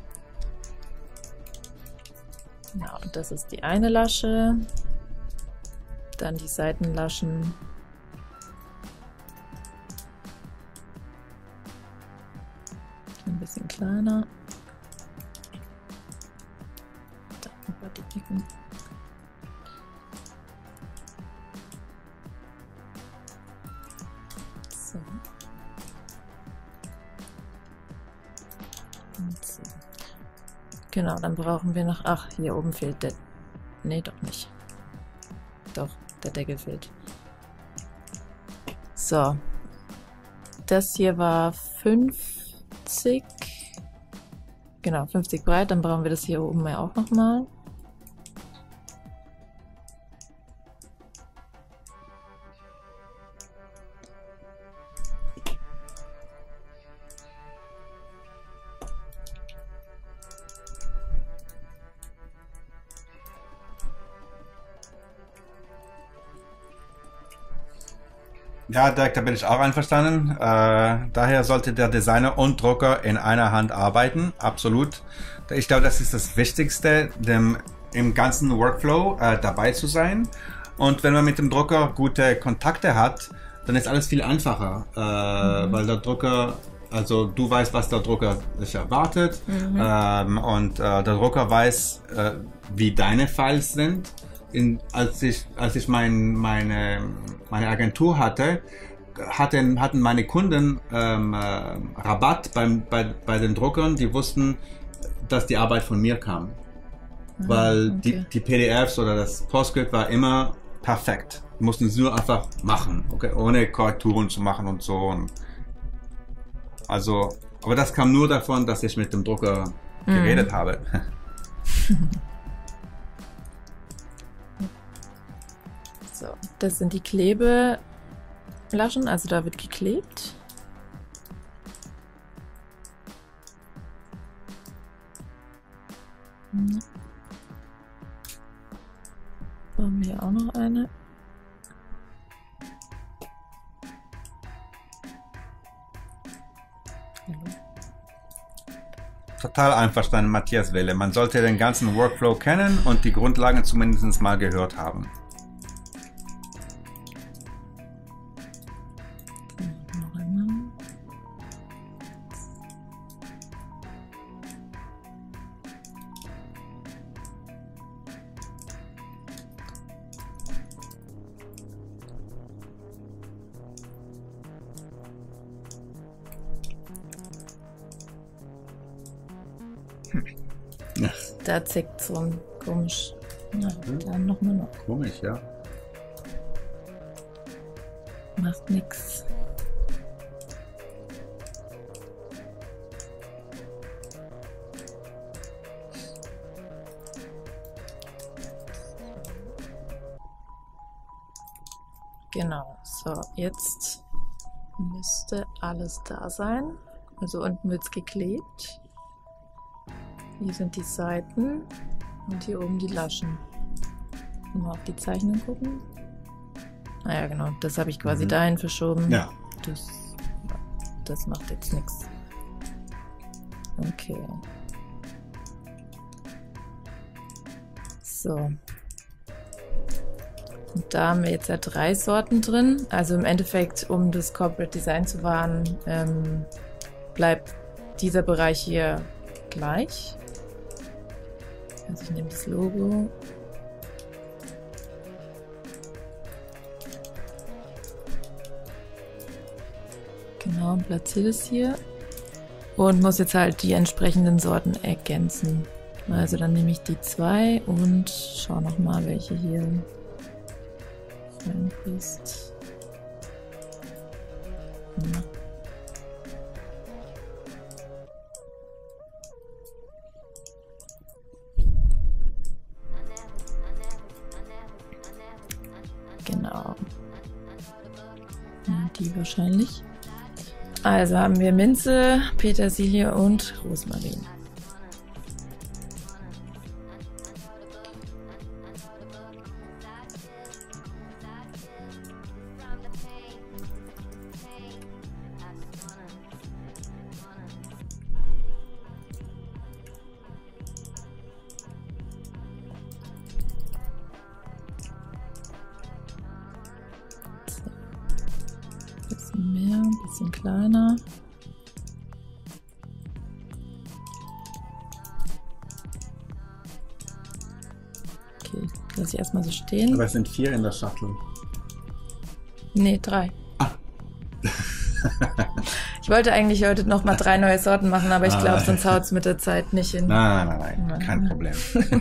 Ja, und das ist die eine Lasche. Dann die Seitenlaschen. Ein bisschen kleiner. Da über die Ecken. So. Und so. Genau, dann brauchen wir noch. Ach, hier oben fehlt der. Nee, doch nicht. Doch, der Deckel fehlt. So. Das hier war fünfzig. Genau, fünfzig breit. Dann brauchen wir das hier oben ja auch nochmal. Ja, Dirk, da bin ich auch einverstanden. Äh, daher sollte der Designer und Drucker in einer Hand arbeiten, absolut. Ich glaube, das ist das Wichtigste, dem, im ganzen Workflow äh, dabei zu sein. Und wenn man mit dem Drucker gute Kontakte hat, dann ist alles viel einfacher, äh, mhm. weil der Drucker, also du weißt, was der Drucker sich erwartet, mhm. ähm, und äh, der Drucker weiß, äh, wie deine Files sind. In, als ich, als ich mein, meine, meine Agentur hatte, hatten, hatten meine Kunden ähm, äh, Rabatt beim, bei, bei den Druckern, die wussten, dass die Arbeit von mir kam. Ah, Weil okay. die, die P D Fs oder das Postscript war immer perfekt. Wir mussten es nur einfach machen, okay? Ohne Korrekturen zu machen und so. Und also, aber das kam nur davon, dass ich mit dem Drucker Mhm. geredet habe. So, das sind die Klebelaschen, also da wird geklebt. Hm. Da haben wir hier auch noch eine. Total einverstanden, Matthias Wille. Man sollte den ganzen Workflow kennen und die Grundlagen zumindest mal gehört haben. Noch einmal. Ja. Da zickt so ein komisch. Na, dann nochmal noch. Komisch, ja. Macht nix. Genau, so, jetzt müsste alles da sein. Also unten wird es geklebt. Hier sind die Seiten und hier oben die Laschen. Mal auf die Zeichnung gucken. Ah ja, genau, das habe ich quasi Mhm. dahin verschoben. Ja. Das, das macht jetzt nichts. Okay. So. Und da haben wir jetzt ja drei Sorten drin. Also im Endeffekt, um das Corporate Design zu wahren, ähm, bleibt dieser Bereich hier gleich. Also ich nehme das Logo. Genau, und platziere das hier. Und muss jetzt halt die entsprechenden Sorten ergänzen. Also dann nehme ich die zwei und schau nochmal, welche hier reinpasst. Ja. Genau. Ja, die wahrscheinlich. Also haben wir Minze, Petersilie und Rosmarin. Bisschen mehr, ein bisschen kleiner. Okay, lasse ich erstmal so stehen. Aber es sind vier in der Schachtel. Nee, drei. Ah. Ich wollte eigentlich heute noch mal drei neue Sorten machen, aber ich Ah. glaube, sonst haut es mit der Zeit nicht hin. Nein, nein, nein, nein, Nein. kein Problem.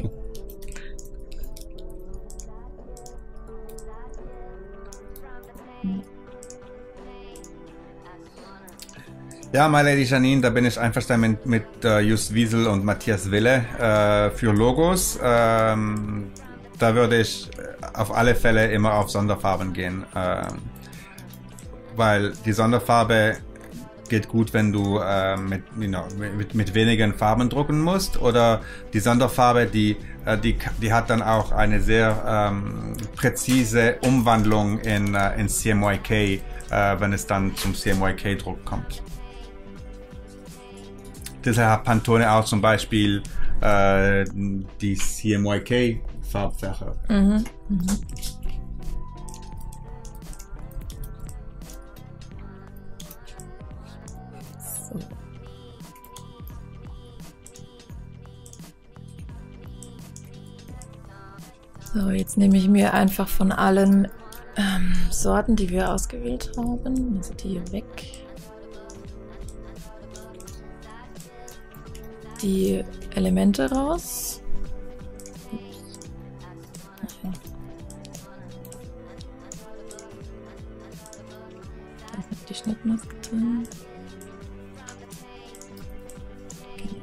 Ja, my lady Janine, da bin ich einverstanden mit, mit äh, Just Wiesel und Matthias Wille äh, für Logos. Ähm, da würde ich auf alle Fälle immer auf Sonderfarben gehen, ähm, weil die Sonderfarbe geht gut, wenn du äh, mit, you know, mit, mit wenigen Farben drucken musst, oder die Sonderfarbe, die, äh, die, die hat dann auch eine sehr ähm, präzise Umwandlung in, äh, in C M Y K, äh, wenn es dann zum C M Y K-Druck kommt. Deshalb hat Pantone auch zum Beispiel äh, die C M Y K-Farbfächer. Mhm. Mhm. So. So, jetzt nehme ich mir einfach von allen Ähm, Sorten, die wir ausgewählt haben. Also die hier weg. Die Elemente raus. Okay. Da ist noch die Schnittmaske drin. Okay.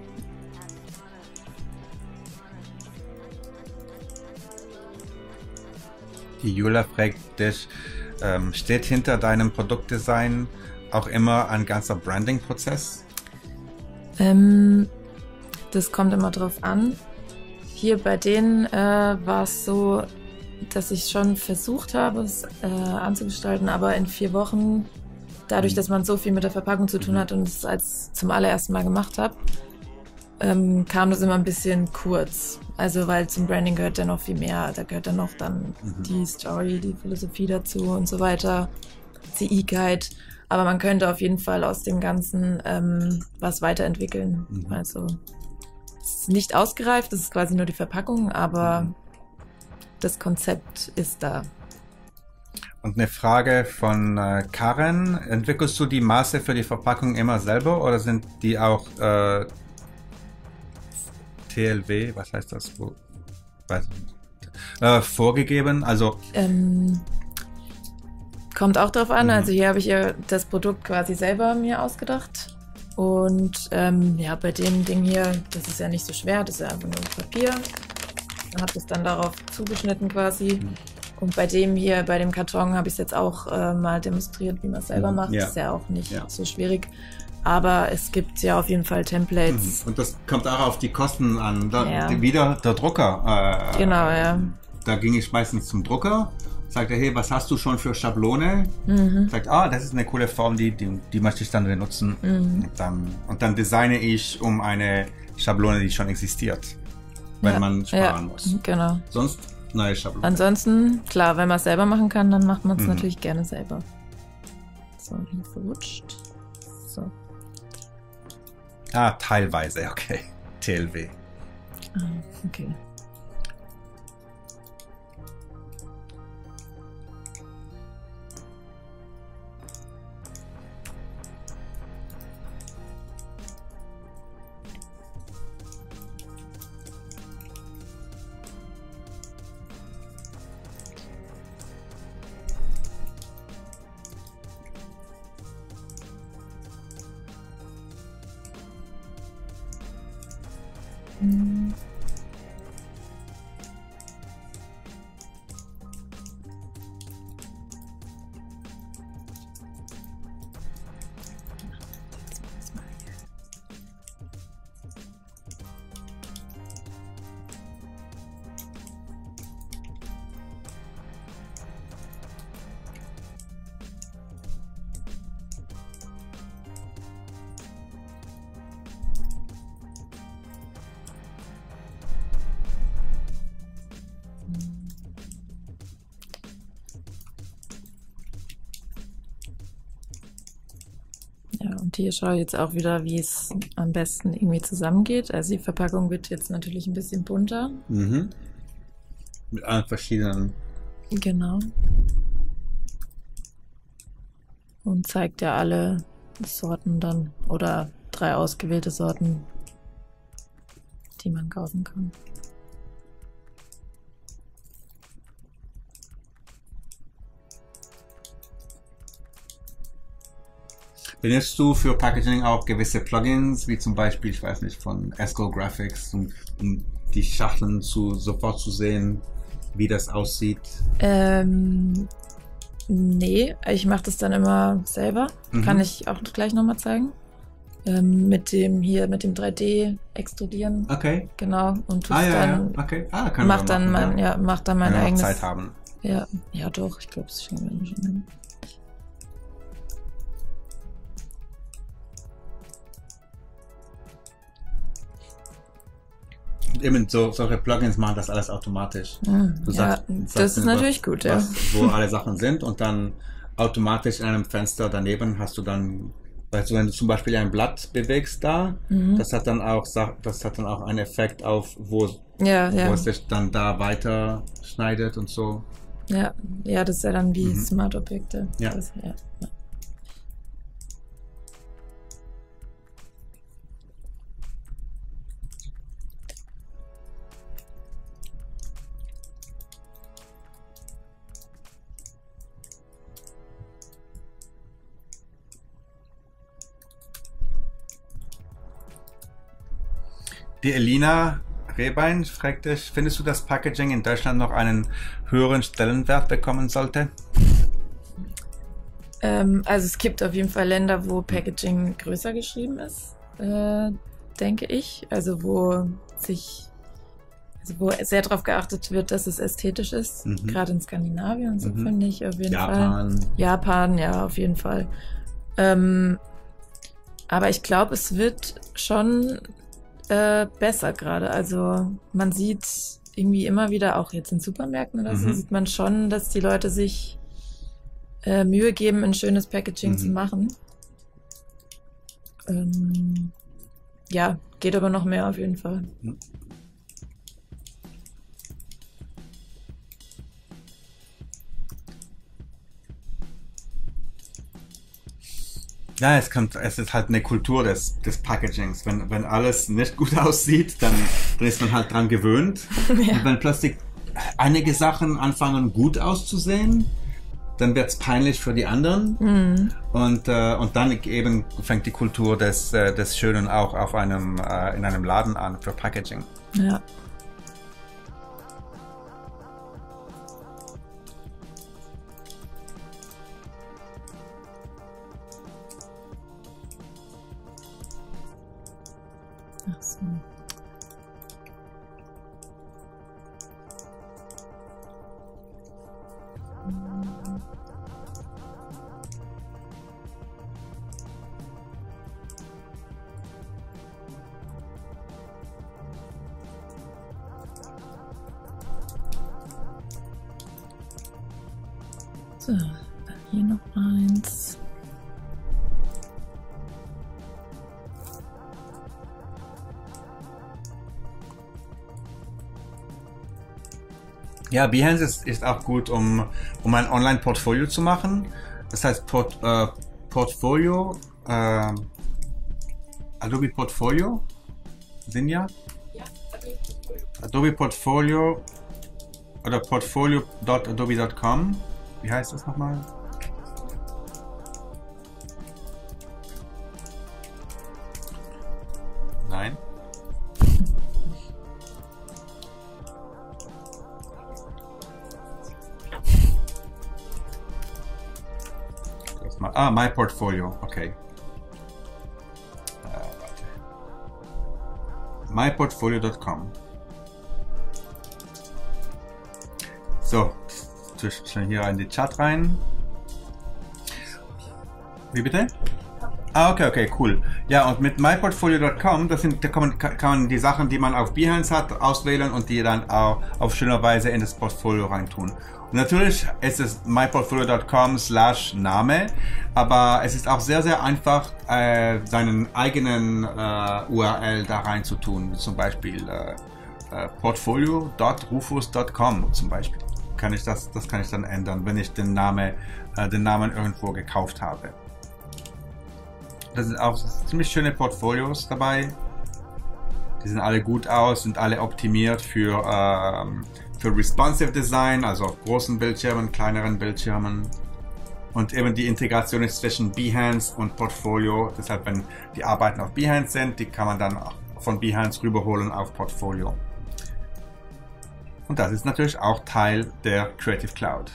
Die Jula fragt dich, ähm, steht hinter deinem Produktdesign auch immer ein ganzer Branding-Prozess? Ähm, das kommt immer drauf an. Hier bei denen äh, war es so, dass ich schon versucht habe, es äh, anzugestalten, aber in vier Wochen, dadurch, dass man so viel mit der Verpackung zu tun hat und es als zum allerersten Mal gemacht habe, ähm, kam das immer ein bisschen kurz. Also weil zum Branding gehört ja noch viel mehr. Da gehört dann noch dann mhm. die Story, die Philosophie dazu und so weiter, C I-Guide. Aber man könnte auf jeden Fall aus dem Ganzen ähm, was weiterentwickeln. Mhm. Also es ist nicht ausgereift, es ist quasi nur die Verpackung, aber mhm. das Konzept ist da. Und eine Frage von äh, Karen. Entwickelst du die Maße für die Verpackung immer selber oder sind die auch äh, T L W, was heißt das? Wo, weiß nicht, äh, vorgegeben? Also ähm, kommt auch drauf an. Mhm. Also hier habe ich ja das Produkt quasi selber mir ausgedacht. Und ähm, ja, bei dem Ding hier, das ist ja nicht so schwer, das ist ja einfach nur Papier. Ich habe das dann darauf zugeschnitten quasi. Mhm. Und bei dem hier, bei dem Karton, habe ich es jetzt auch äh, mal demonstriert, wie man es selber macht. Ja. Das ist ja auch nicht Ja. so schwierig. Aber es gibt ja auf jeden Fall Templates. Und das kommt auch auf die Kosten an. Da, Ja. die, wieder der Drucker. Äh, Genau, ja. Da ging ich meistens zum Drucker, sagte, hey, was hast du schon für Schablone? Mhm. Sagt, ah, das ist eine coole Form, die, die, die möchte ich dann benutzen. Mhm. Und, dann, und dann designe ich um eine Schablone, die schon existiert, wenn Ja. man sparen Ja, muss. genau. Sonst neue Schablone. Ansonsten, klar, wenn man es selber machen kann, dann macht man es Mhm. natürlich gerne selber. So, hier verrutscht. So. Ah, teilweise, okay. T L W. Ah, okay. Hm. Ja, und hier schaue ich jetzt auch wieder, wie es am besten irgendwie zusammengeht. Also die Verpackung wird jetzt natürlich ein bisschen bunter. Mhm. Mit allen verschiedenen. Genau. Und zeigt ja alle Sorten dann oder drei ausgewählte Sorten, die man kaufen kann. Benutzt du für Packaging auch gewisse Plugins, wie zum Beispiel, ich weiß nicht, von Esco Graphics, um, um die Schachteln zu, sofort zu sehen, wie das aussieht? Ähm, nee, ich mache das dann immer selber. Mhm. Kann ich auch gleich nochmal zeigen. Ähm, mit dem hier, mit dem drei D extrudieren. Okay. Genau. Und tust Ah, ja, dann, ja. Okay. Ah, können mach wir dann machen, mein, ja. ja, mach dann mein Wenn wir noch eigenes. Zeit haben. Ja, ja doch, ich glaube, es kriegen wir schon hin. Eben so, solche Plugins machen das alles automatisch. Mhm. Du Ja, sagst, das sagst ist mir, natürlich was, gut, ja. was, wo alle Sachen sind und dann automatisch in einem Fenster daneben hast du dann, weißt du, wenn du zum Beispiel ein Blatt bewegst da, Mhm. das hat dann auch, Sa- das hat dann auch einen Effekt auf, wo, Ja, wo ja. es sich dann da weiter schneidet und so. Ja, ja, das ist ja dann wie Mhm. Smart-Objekte. Ja. Das, ja. ja. Die Elina Rehbein fragt dich, findest du, dass Packaging in Deutschland noch einen höheren Stellenwert bekommen sollte? Ähm, also es gibt auf jeden Fall Länder, wo Packaging größer geschrieben ist, äh, denke ich. Also wo sich, also wo sehr darauf geachtet wird, dass es ästhetisch ist. Mhm. Gerade in Skandinavien und so, Mhm. finde ich auf jeden Fall. Japan. Japan, ja, auf jeden Fall. Ähm, aber ich glaube, es wird schon äh, besser gerade. Also man sieht irgendwie immer wieder, auch jetzt in Supermärkten oder so, Mhm. sieht man schon, dass die Leute sich äh, Mühe geben, ein schönes Packaging Mhm. zu machen. Ähm, ja, geht aber noch mehr auf jeden Fall. Ja, es kommt, es ist halt eine Kultur des, des Packagings. Wenn, wenn alles nicht gut aussieht, dann, dann ist man halt dran gewöhnt. Ja. Und wenn plötzlich einige Sachen anfangen gut auszusehen, dann wird's peinlich für die anderen. Mhm. Und, äh, und dann eben fängt die Kultur des, äh, des Schönen auch auf einem, äh, in einem Laden an für Packaging. Ja. Ach so. So, dann hier noch eins. Ja, Behance ist, ist auch gut, um, um ein Online-Portfolio zu machen. Das heißt Port, äh, Portfolio, äh, Adobe Portfolio, Sinja? Ja, Adobe Portfolio. Adobe Portfolio oder portfolio punkt adobe punkt com. Wie heißt das nochmal? Nein. Das mal- Ah, My Portfolio, okay. Äh, warte. my portfolio punkt com. So, tue ich schon hier in die Chat rein. Wie bitte? Ah, okay, okay, cool. Ja, und mit my portfolio punkt com, das sind, da kann man, kann man die Sachen, die man auf Behance hat, auswählen und die dann auch auf schöne Weise in das Portfolio reintun. Und natürlich ist es my portfolio punkt com slash Name, aber es ist auch sehr, sehr einfach, äh, seinen eigenen äh, U R L da reinzutun. Zum Beispiel äh, äh, portfolio punkt rufus punkt com zum Beispiel. Kann ich das, das kann ich dann ändern, wenn ich den, Name, äh, den Namen irgendwo gekauft habe. Da sind auch ziemlich schöne Portfolios dabei. Die sehen alle gut aus, sind alle optimiert für, ähm, für Responsive Design, also auf großen Bildschirmen, kleineren Bildschirmen. Und eben die Integration ist zwischen Behance und Portfolio. Deshalb, wenn die Arbeiten auf Behance sind, die kann man dann auch von Behance rüberholen auf Portfolio. Und das ist natürlich auch Teil der Creative Cloud.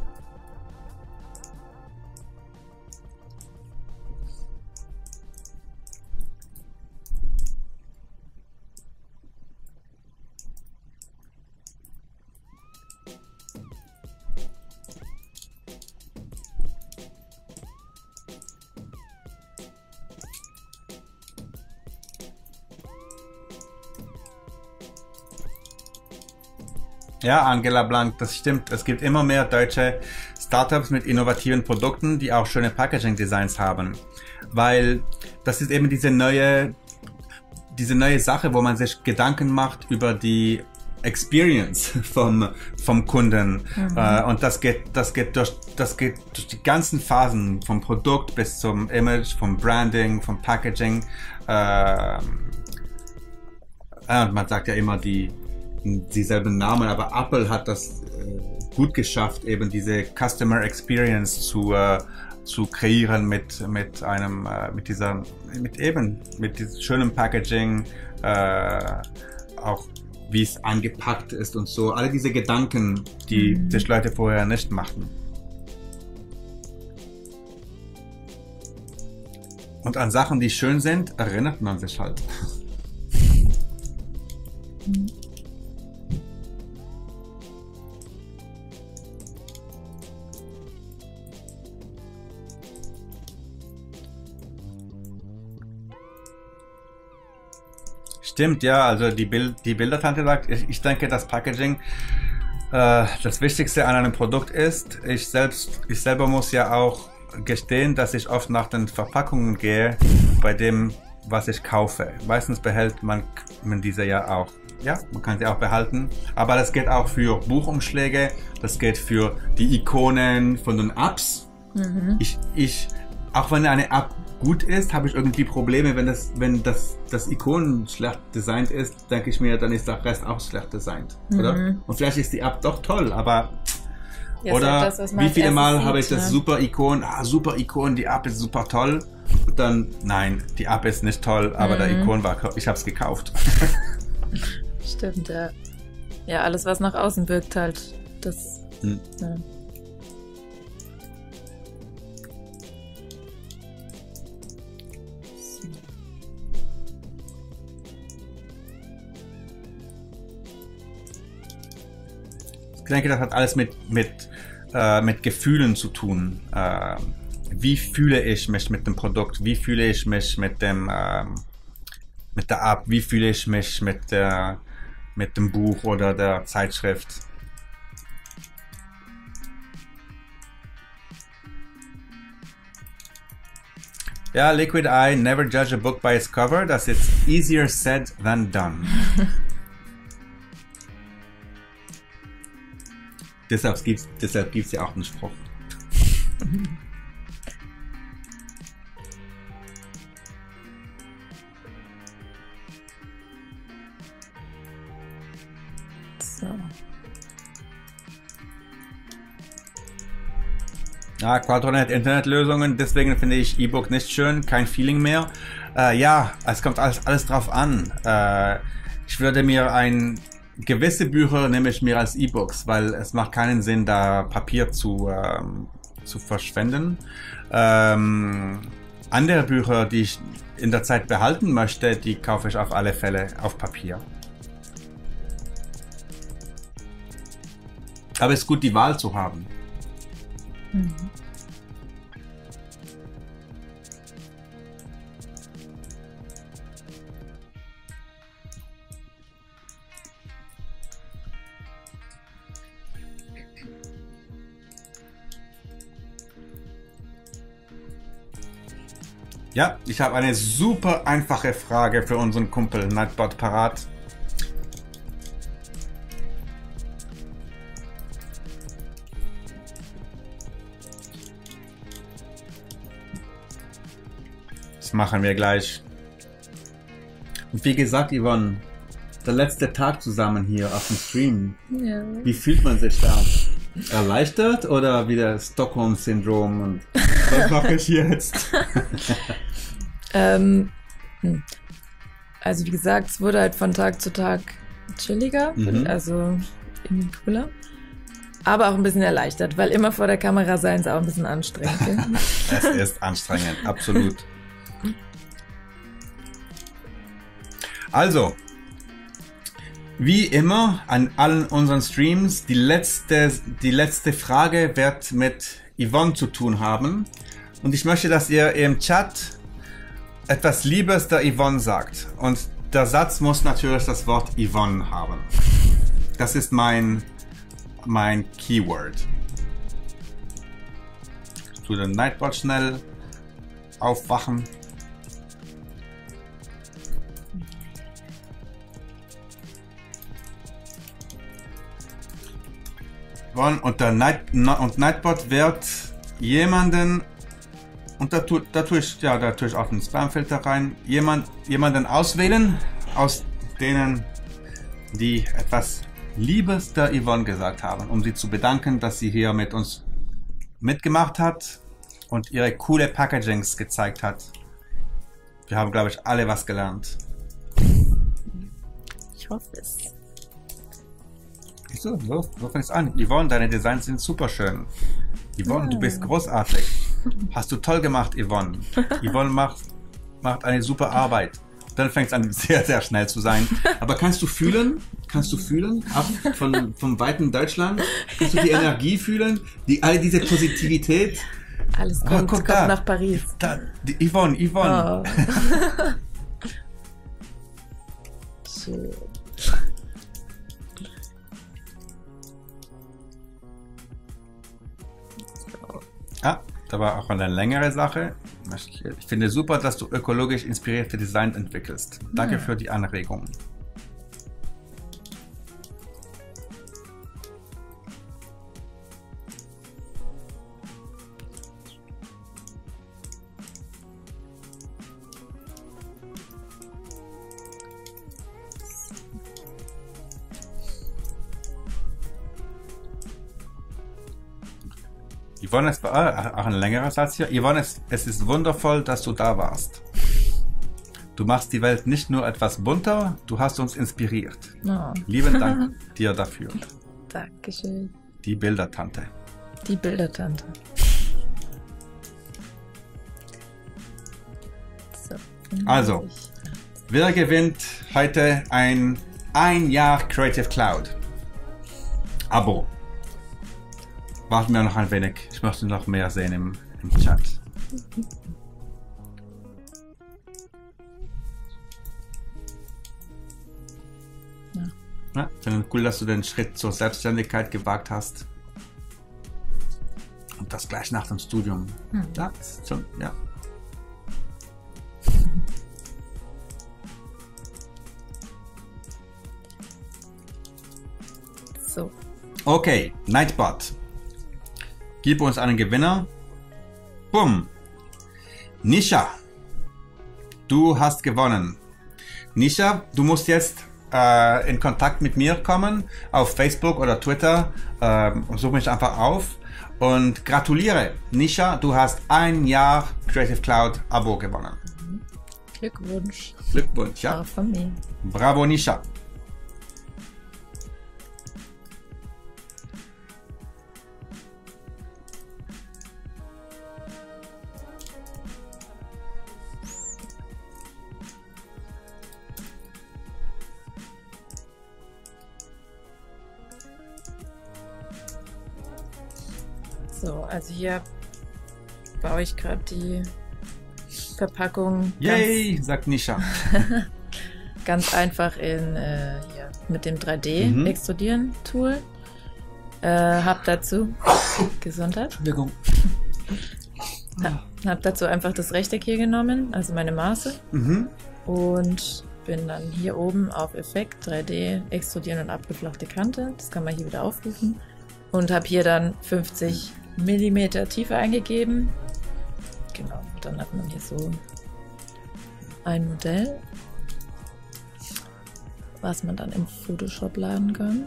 Ja, Angela Blank, das stimmt. Es gibt immer mehr deutsche Startups mit innovativen Produkten, die auch schöne Packaging-Designs haben. Weil das ist eben diese neue, diese neue Sache, wo man sich Gedanken macht über die Experience vom, vom Kunden. Mhm. Äh, und das geht, das geht durch, das geht durch die ganzen Phasen, vom Produkt bis zum Image, vom Branding, vom Packaging. Äh, man sagt ja immer die, dieselben Namen, aber Apple hat das äh, gut geschafft, eben diese Customer Experience zu, äh, zu kreieren mit, mit einem, äh, mit dieser, mit eben, mit diesem schönen Packaging, äh, auch wie es angepackt ist und so. Alle diese Gedanken, die mhm. sich Leute vorher nicht machten. Und an Sachen, die schön sind, erinnert man sich halt. Mhm. Stimmt, ja, also die, Bild, die Bildertante sagt, ich, ich denke, das Packaging äh, das Wichtigste an einem Produkt ist. Ich selbst, ich selber muss ja auch gestehen, dass ich oft nach den Verpackungen gehe, bei dem, was ich kaufe. Meistens behält man, man diese ja auch. Ja, man kann sie auch behalten. Aber das geht auch für Buchumschläge, das geht für die Ikonen von den Apps. Mhm. Ich, ich, auch wenn eine App gut ist, habe ich irgendwie Probleme, wenn das, wenn das, das Ikonen schlecht designt ist, denke ich mir, dann ist der Rest auch schlecht designt, mhm. oder? Und vielleicht ist die App doch toll, aber ja, oder das, wie viele Mal habe ich das ne? super Ikon, ah, super Ikon, die App ist super toll und dann, nein, die App ist nicht toll, aber mhm. der Ikon war, ich habe es gekauft. Stimmt, ja. Ja, alles, was nach außen wirkt halt, das, mhm. ja. Ich denke, das hat alles mit, mit, äh, mit Gefühlen zu tun. Äh, wie fühle ich mich mit dem Produkt? Wie fühle ich mich mit dem, äh, mit der App? Wie fühle ich mich mit der, mit dem Buch oder der Zeitschrift? Ja, Liquid Eye, never judge a book by its cover. Das ist easier said than done. Deshalb gibt es deshalb gibt's ja auch einen Spruch. So. Ja, Quadrant Internetlösungen, deswegen finde ich E-Book nicht schön, kein Feeling mehr. Äh, ja, es kommt alles, alles drauf an. Äh, ich würde mir ein gewisse Bücher nehme ich mir als E-Books, weil es macht keinen Sinn, da Papier zu, ähm, zu verschwenden. Ähm, andere Bücher, die ich in der Zeit behalten möchte, die kaufe ich auf alle Fälle auf Papier. Aber es ist gut, die Wahl zu haben. Mhm. Ja, ich habe eine super einfache Frage für unseren Kumpel Nightbot parat. Das machen wir gleich. Und wie gesagt, Yvonne, der letzte Tag zusammen hier auf dem Stream. Ja. Wie fühlt man sich da? Erleichtert oder wieder Stockholm-Syndrom und was mache ich jetzt? ähm, also wie gesagt, es wurde halt von Tag zu Tag chilliger, mhm. also irgendwie cooler. Aber auch ein bisschen erleichtert, weil immer vor der Kamera sein ist auch ein bisschen anstrengend. Es ist anstrengend, absolut. Also, wie immer an allen unseren Streams, die letzte, die letzte Frage wird mit Yvonne zu tun haben. Und ich möchte, dass ihr im Chat etwas Liebes der Yvonne sagt. Und der Satz muss natürlich das Wort Yvonne haben. Das ist mein, mein Keyword. Ich tue den Nightbot schnell aufwachen. Yvonne, und, der Night, und Nightbot wird jemanden, und da tue, da tue ich, ja, da tue ich auch einen Spamfilter rein, jemand, jemanden auswählen, aus denen, die etwas Liebes der Yvonne gesagt haben, um sie zu bedanken, dass sie hier mit uns mitgemacht hat und ihre coole Packagings gezeigt hat. Wir haben, glaube ich, alle was gelernt. Ich hoffe es. So, so, so fängt es an. Yvonne, deine Designs sind super schön. Yvonne, Ja. du bist großartig. Hast du toll gemacht, Yvonne. Yvonne macht, macht eine super Arbeit. Dann fängt es an, sehr, sehr schnell zu sein. Aber kannst du fühlen? Kannst du fühlen? Ab von, vom weiten Deutschland? Kannst du die Energie fühlen? Die, all diese Positivität? Alles Ah, kommt, guck kommt da. nach Paris. Da, die Yvonne, Yvonne. Oh. Schön. Ah, da war auch eine längere Sache. Ich finde super, dass du ökologisch inspirierte Designs entwickelst. Danke Ja. für die Anregung. Yvonne, es war ah, auch ein längerer Satz hier. Yvonne, es, es ist wundervoll, dass du da warst. Du machst die Welt nicht nur etwas bunter, du hast uns inspiriert. Oh. Lieben Dank dir dafür. Dankeschön. Die Bildertante. Die Bildertante. So. Also. Wer gewinnt heute ein ein Jahr Creative Cloud Abo? Warten wir noch ein wenig. Ich möchte noch mehr sehen im, im Chat. Ja. Ja, finde cool, dass du den Schritt zur Selbstständigkeit gewagt hast. Und das gleich nach dem Studium. Hm. Ja, ist schon, ja. So. Okay, Nightbot. Gib uns einen Gewinner. Bumm. Nisha. Du hast gewonnen. Nisha, du musst jetzt äh, in Kontakt mit mir kommen auf Facebook oder Twitter. Äh, und such mich einfach auf. Und gratuliere. Nisha, du hast ein Jahr Creative Cloud Abo gewonnen. Glückwunsch. Glückwunsch, ja. Auch von mir. Bravo, Nisha. So, also hier baue ich gerade die Verpackung Yay, sagt Nisha. ganz, ganz einfach in äh, hier mit dem drei D Mhm. extrudieren Tool. Äh, hab dazu Gesundheit. Entschuldigung. Ha, hab dazu einfach das Rechteck hier genommen, also meine Maße, Mhm. und bin dann hier oben auf Effekt drei D extrudieren und abgeflachte Kante. Das kann man hier wieder aufrufen. Und habe hier dann fünfzig Millimeter Tiefe eingegeben. Genau, und dann hat man hier so ein Modell, was man dann im Photoshop laden kann.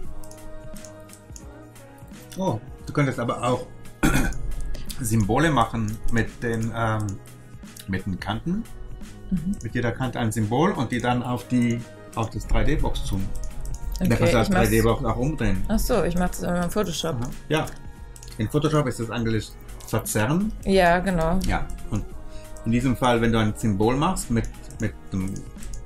Oh, du könntest aber auch Symbole machen mit den, ähm, mit den Kanten. Mhm. Mit jeder Kante ein Symbol und die dann auf die auf das drei D-Box tun. Okay, da kannst du das ich mach's- drei D-Box auch umdrehen. Ach so, ich mache das immer im Photoshop. Aha. Ja. In Photoshop ist das eigentlich verzerren. Ja, genau. Ja. Und in diesem Fall, wenn du ein Symbol machst mit, mit, dem,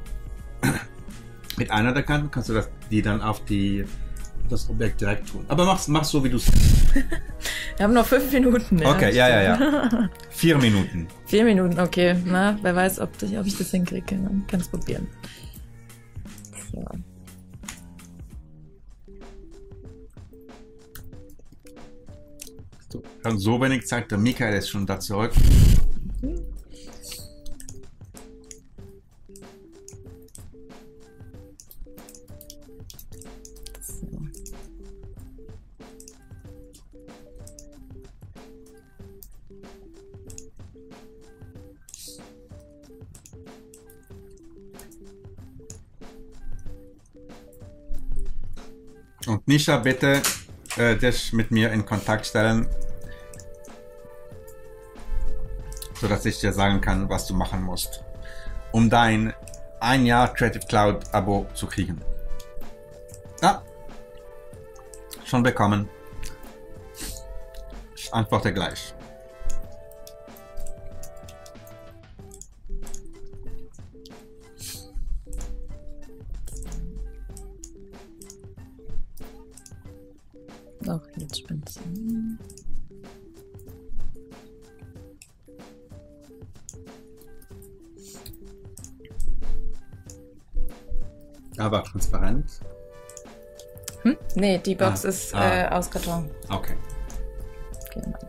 mit einer der Kanten, kannst du das, die dann auf die das Objekt direkt tun. Aber mach's, mach's so, wie du es. Wir haben noch fünf Minuten. Ja. Okay, ja, ja, ja. Vier Minuten. Vier Minuten, okay. Na, wer weiß, ob, ich, ob ich das hinkriege. Dann kann es probieren. So. So, wir haben so wenig Zeit, der Michael ist schon da zurück. So. Und Nisha, bitte äh, dich mit mir in Kontakt stellen, sodass ich dir sagen kann, was du machen musst, um dein ein Jahr Creative Cloud Abo zu kriegen. Ja, schon bekommen. Ich antworte gleich. Doch, jetzt spinnt's. Aber transparent. Hm? Nee, die Box Ah, ist ah. äh, aus Karton. Okay. Genau.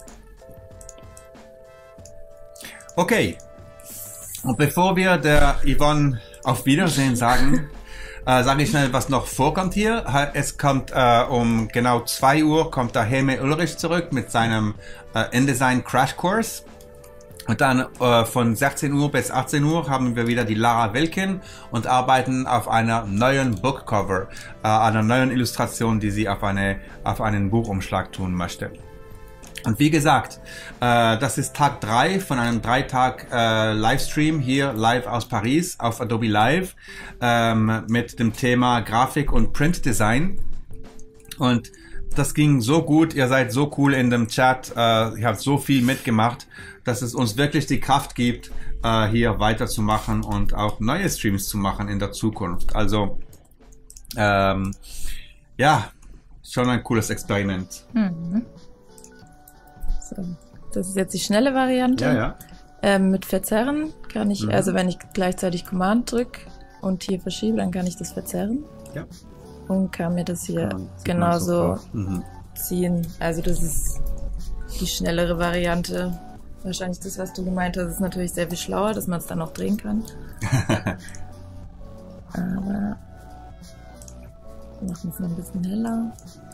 Okay. Und bevor wir der Yvonne auf Wiedersehen sagen, äh, sage ich schnell, was noch vorkommt hier. Es kommt äh, um genau zwei Uhr kommt der Helme Ulrich zurück mit seinem äh, InDesign Crash Course. Und dann äh, von sechzehn Uhr bis achtzehn Uhr haben wir wieder die Lara Wilken und arbeiten auf einer neuen Bookcover, äh, einer neuen Illustration, die sie auf, eine, auf einen Buchumschlag tun möchte. Und wie gesagt, äh, das ist Tag drei von einem drei Tag äh, Livestream hier live aus Paris auf Adobe Live ähm, mit dem Thema Grafik und Print Design. Und das ging so gut, ihr seid so cool in dem Chat, äh, ihr habt so viel mitgemacht, dass es uns wirklich die Kraft gibt, äh, hier weiterzumachen und auch neue Streams zu machen in der Zukunft. Also, ähm, ja, schon ein cooles Experiment. Mhm. So, das ist jetzt die schnelle Variante. Ja, ja. Ähm, mit Verzerren kann ich, Mhm. also wenn ich gleichzeitig Command drücke und hier verschiebe, dann kann ich das verzerren. Ja. Und kann mir das hier Sieht man genauso sofort. Mhm. ziehen. Also das ist die schnellere Variante. Wahrscheinlich das, was du gemeint hast, ist natürlich sehr viel schlauer, dass man es dann noch drehen kann. Aber wir machen es noch ein bisschen heller.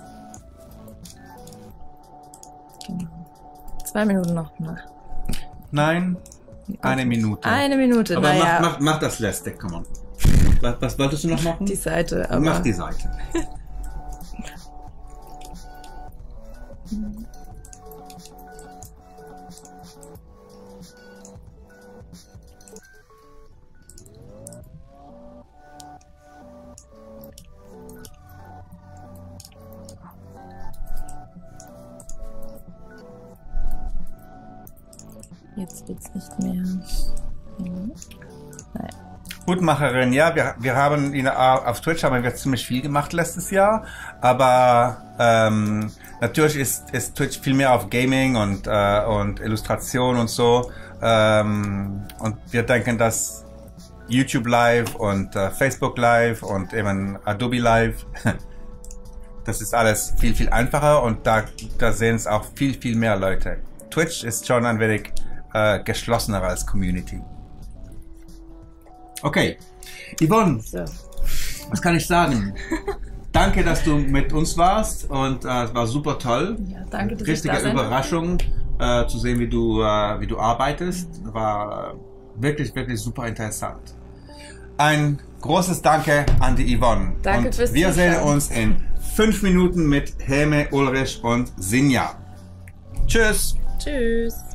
Genau. Zwei Minuten noch nach. Nein, eine Minute. Eine Minute, Aber naja. mach, mach, mach das letzte, come on. Was, was wolltest du noch machen? Die Seite, aber... Mach die Seite. Jetzt wird's nicht mehr. Mhm. Naja. Hutmacherin, ja, wir, wir haben ihn auf Twitch haben wir ziemlich viel gemacht letztes Jahr, aber ähm, natürlich ist, ist Twitch viel mehr auf Gaming und, äh, und Illustration und so, ähm, und wir denken, dass YouTube Live und äh, Facebook Live und eben Adobe Live, das ist alles viel, viel einfacher und da, da sehen es auch viel, viel mehr Leute. Twitch ist schon ein wenig äh, geschlossener als Community. Okay, Yvonne, So. was kann ich sagen? Danke, dass du mit uns warst und äh, es war super toll. Ja, danke, dass Richtige ich da sein durfte. Überraschung äh, zu sehen, wie du, äh, wie du arbeitest. War äh, wirklich, wirklich super interessant. Ein großes Danke an die Yvonne. Danke und fürs wir sehen Zuschauen. uns in fünf Minuten mit Helme, Ulrich und Sinja. Tschüss. Tschüss.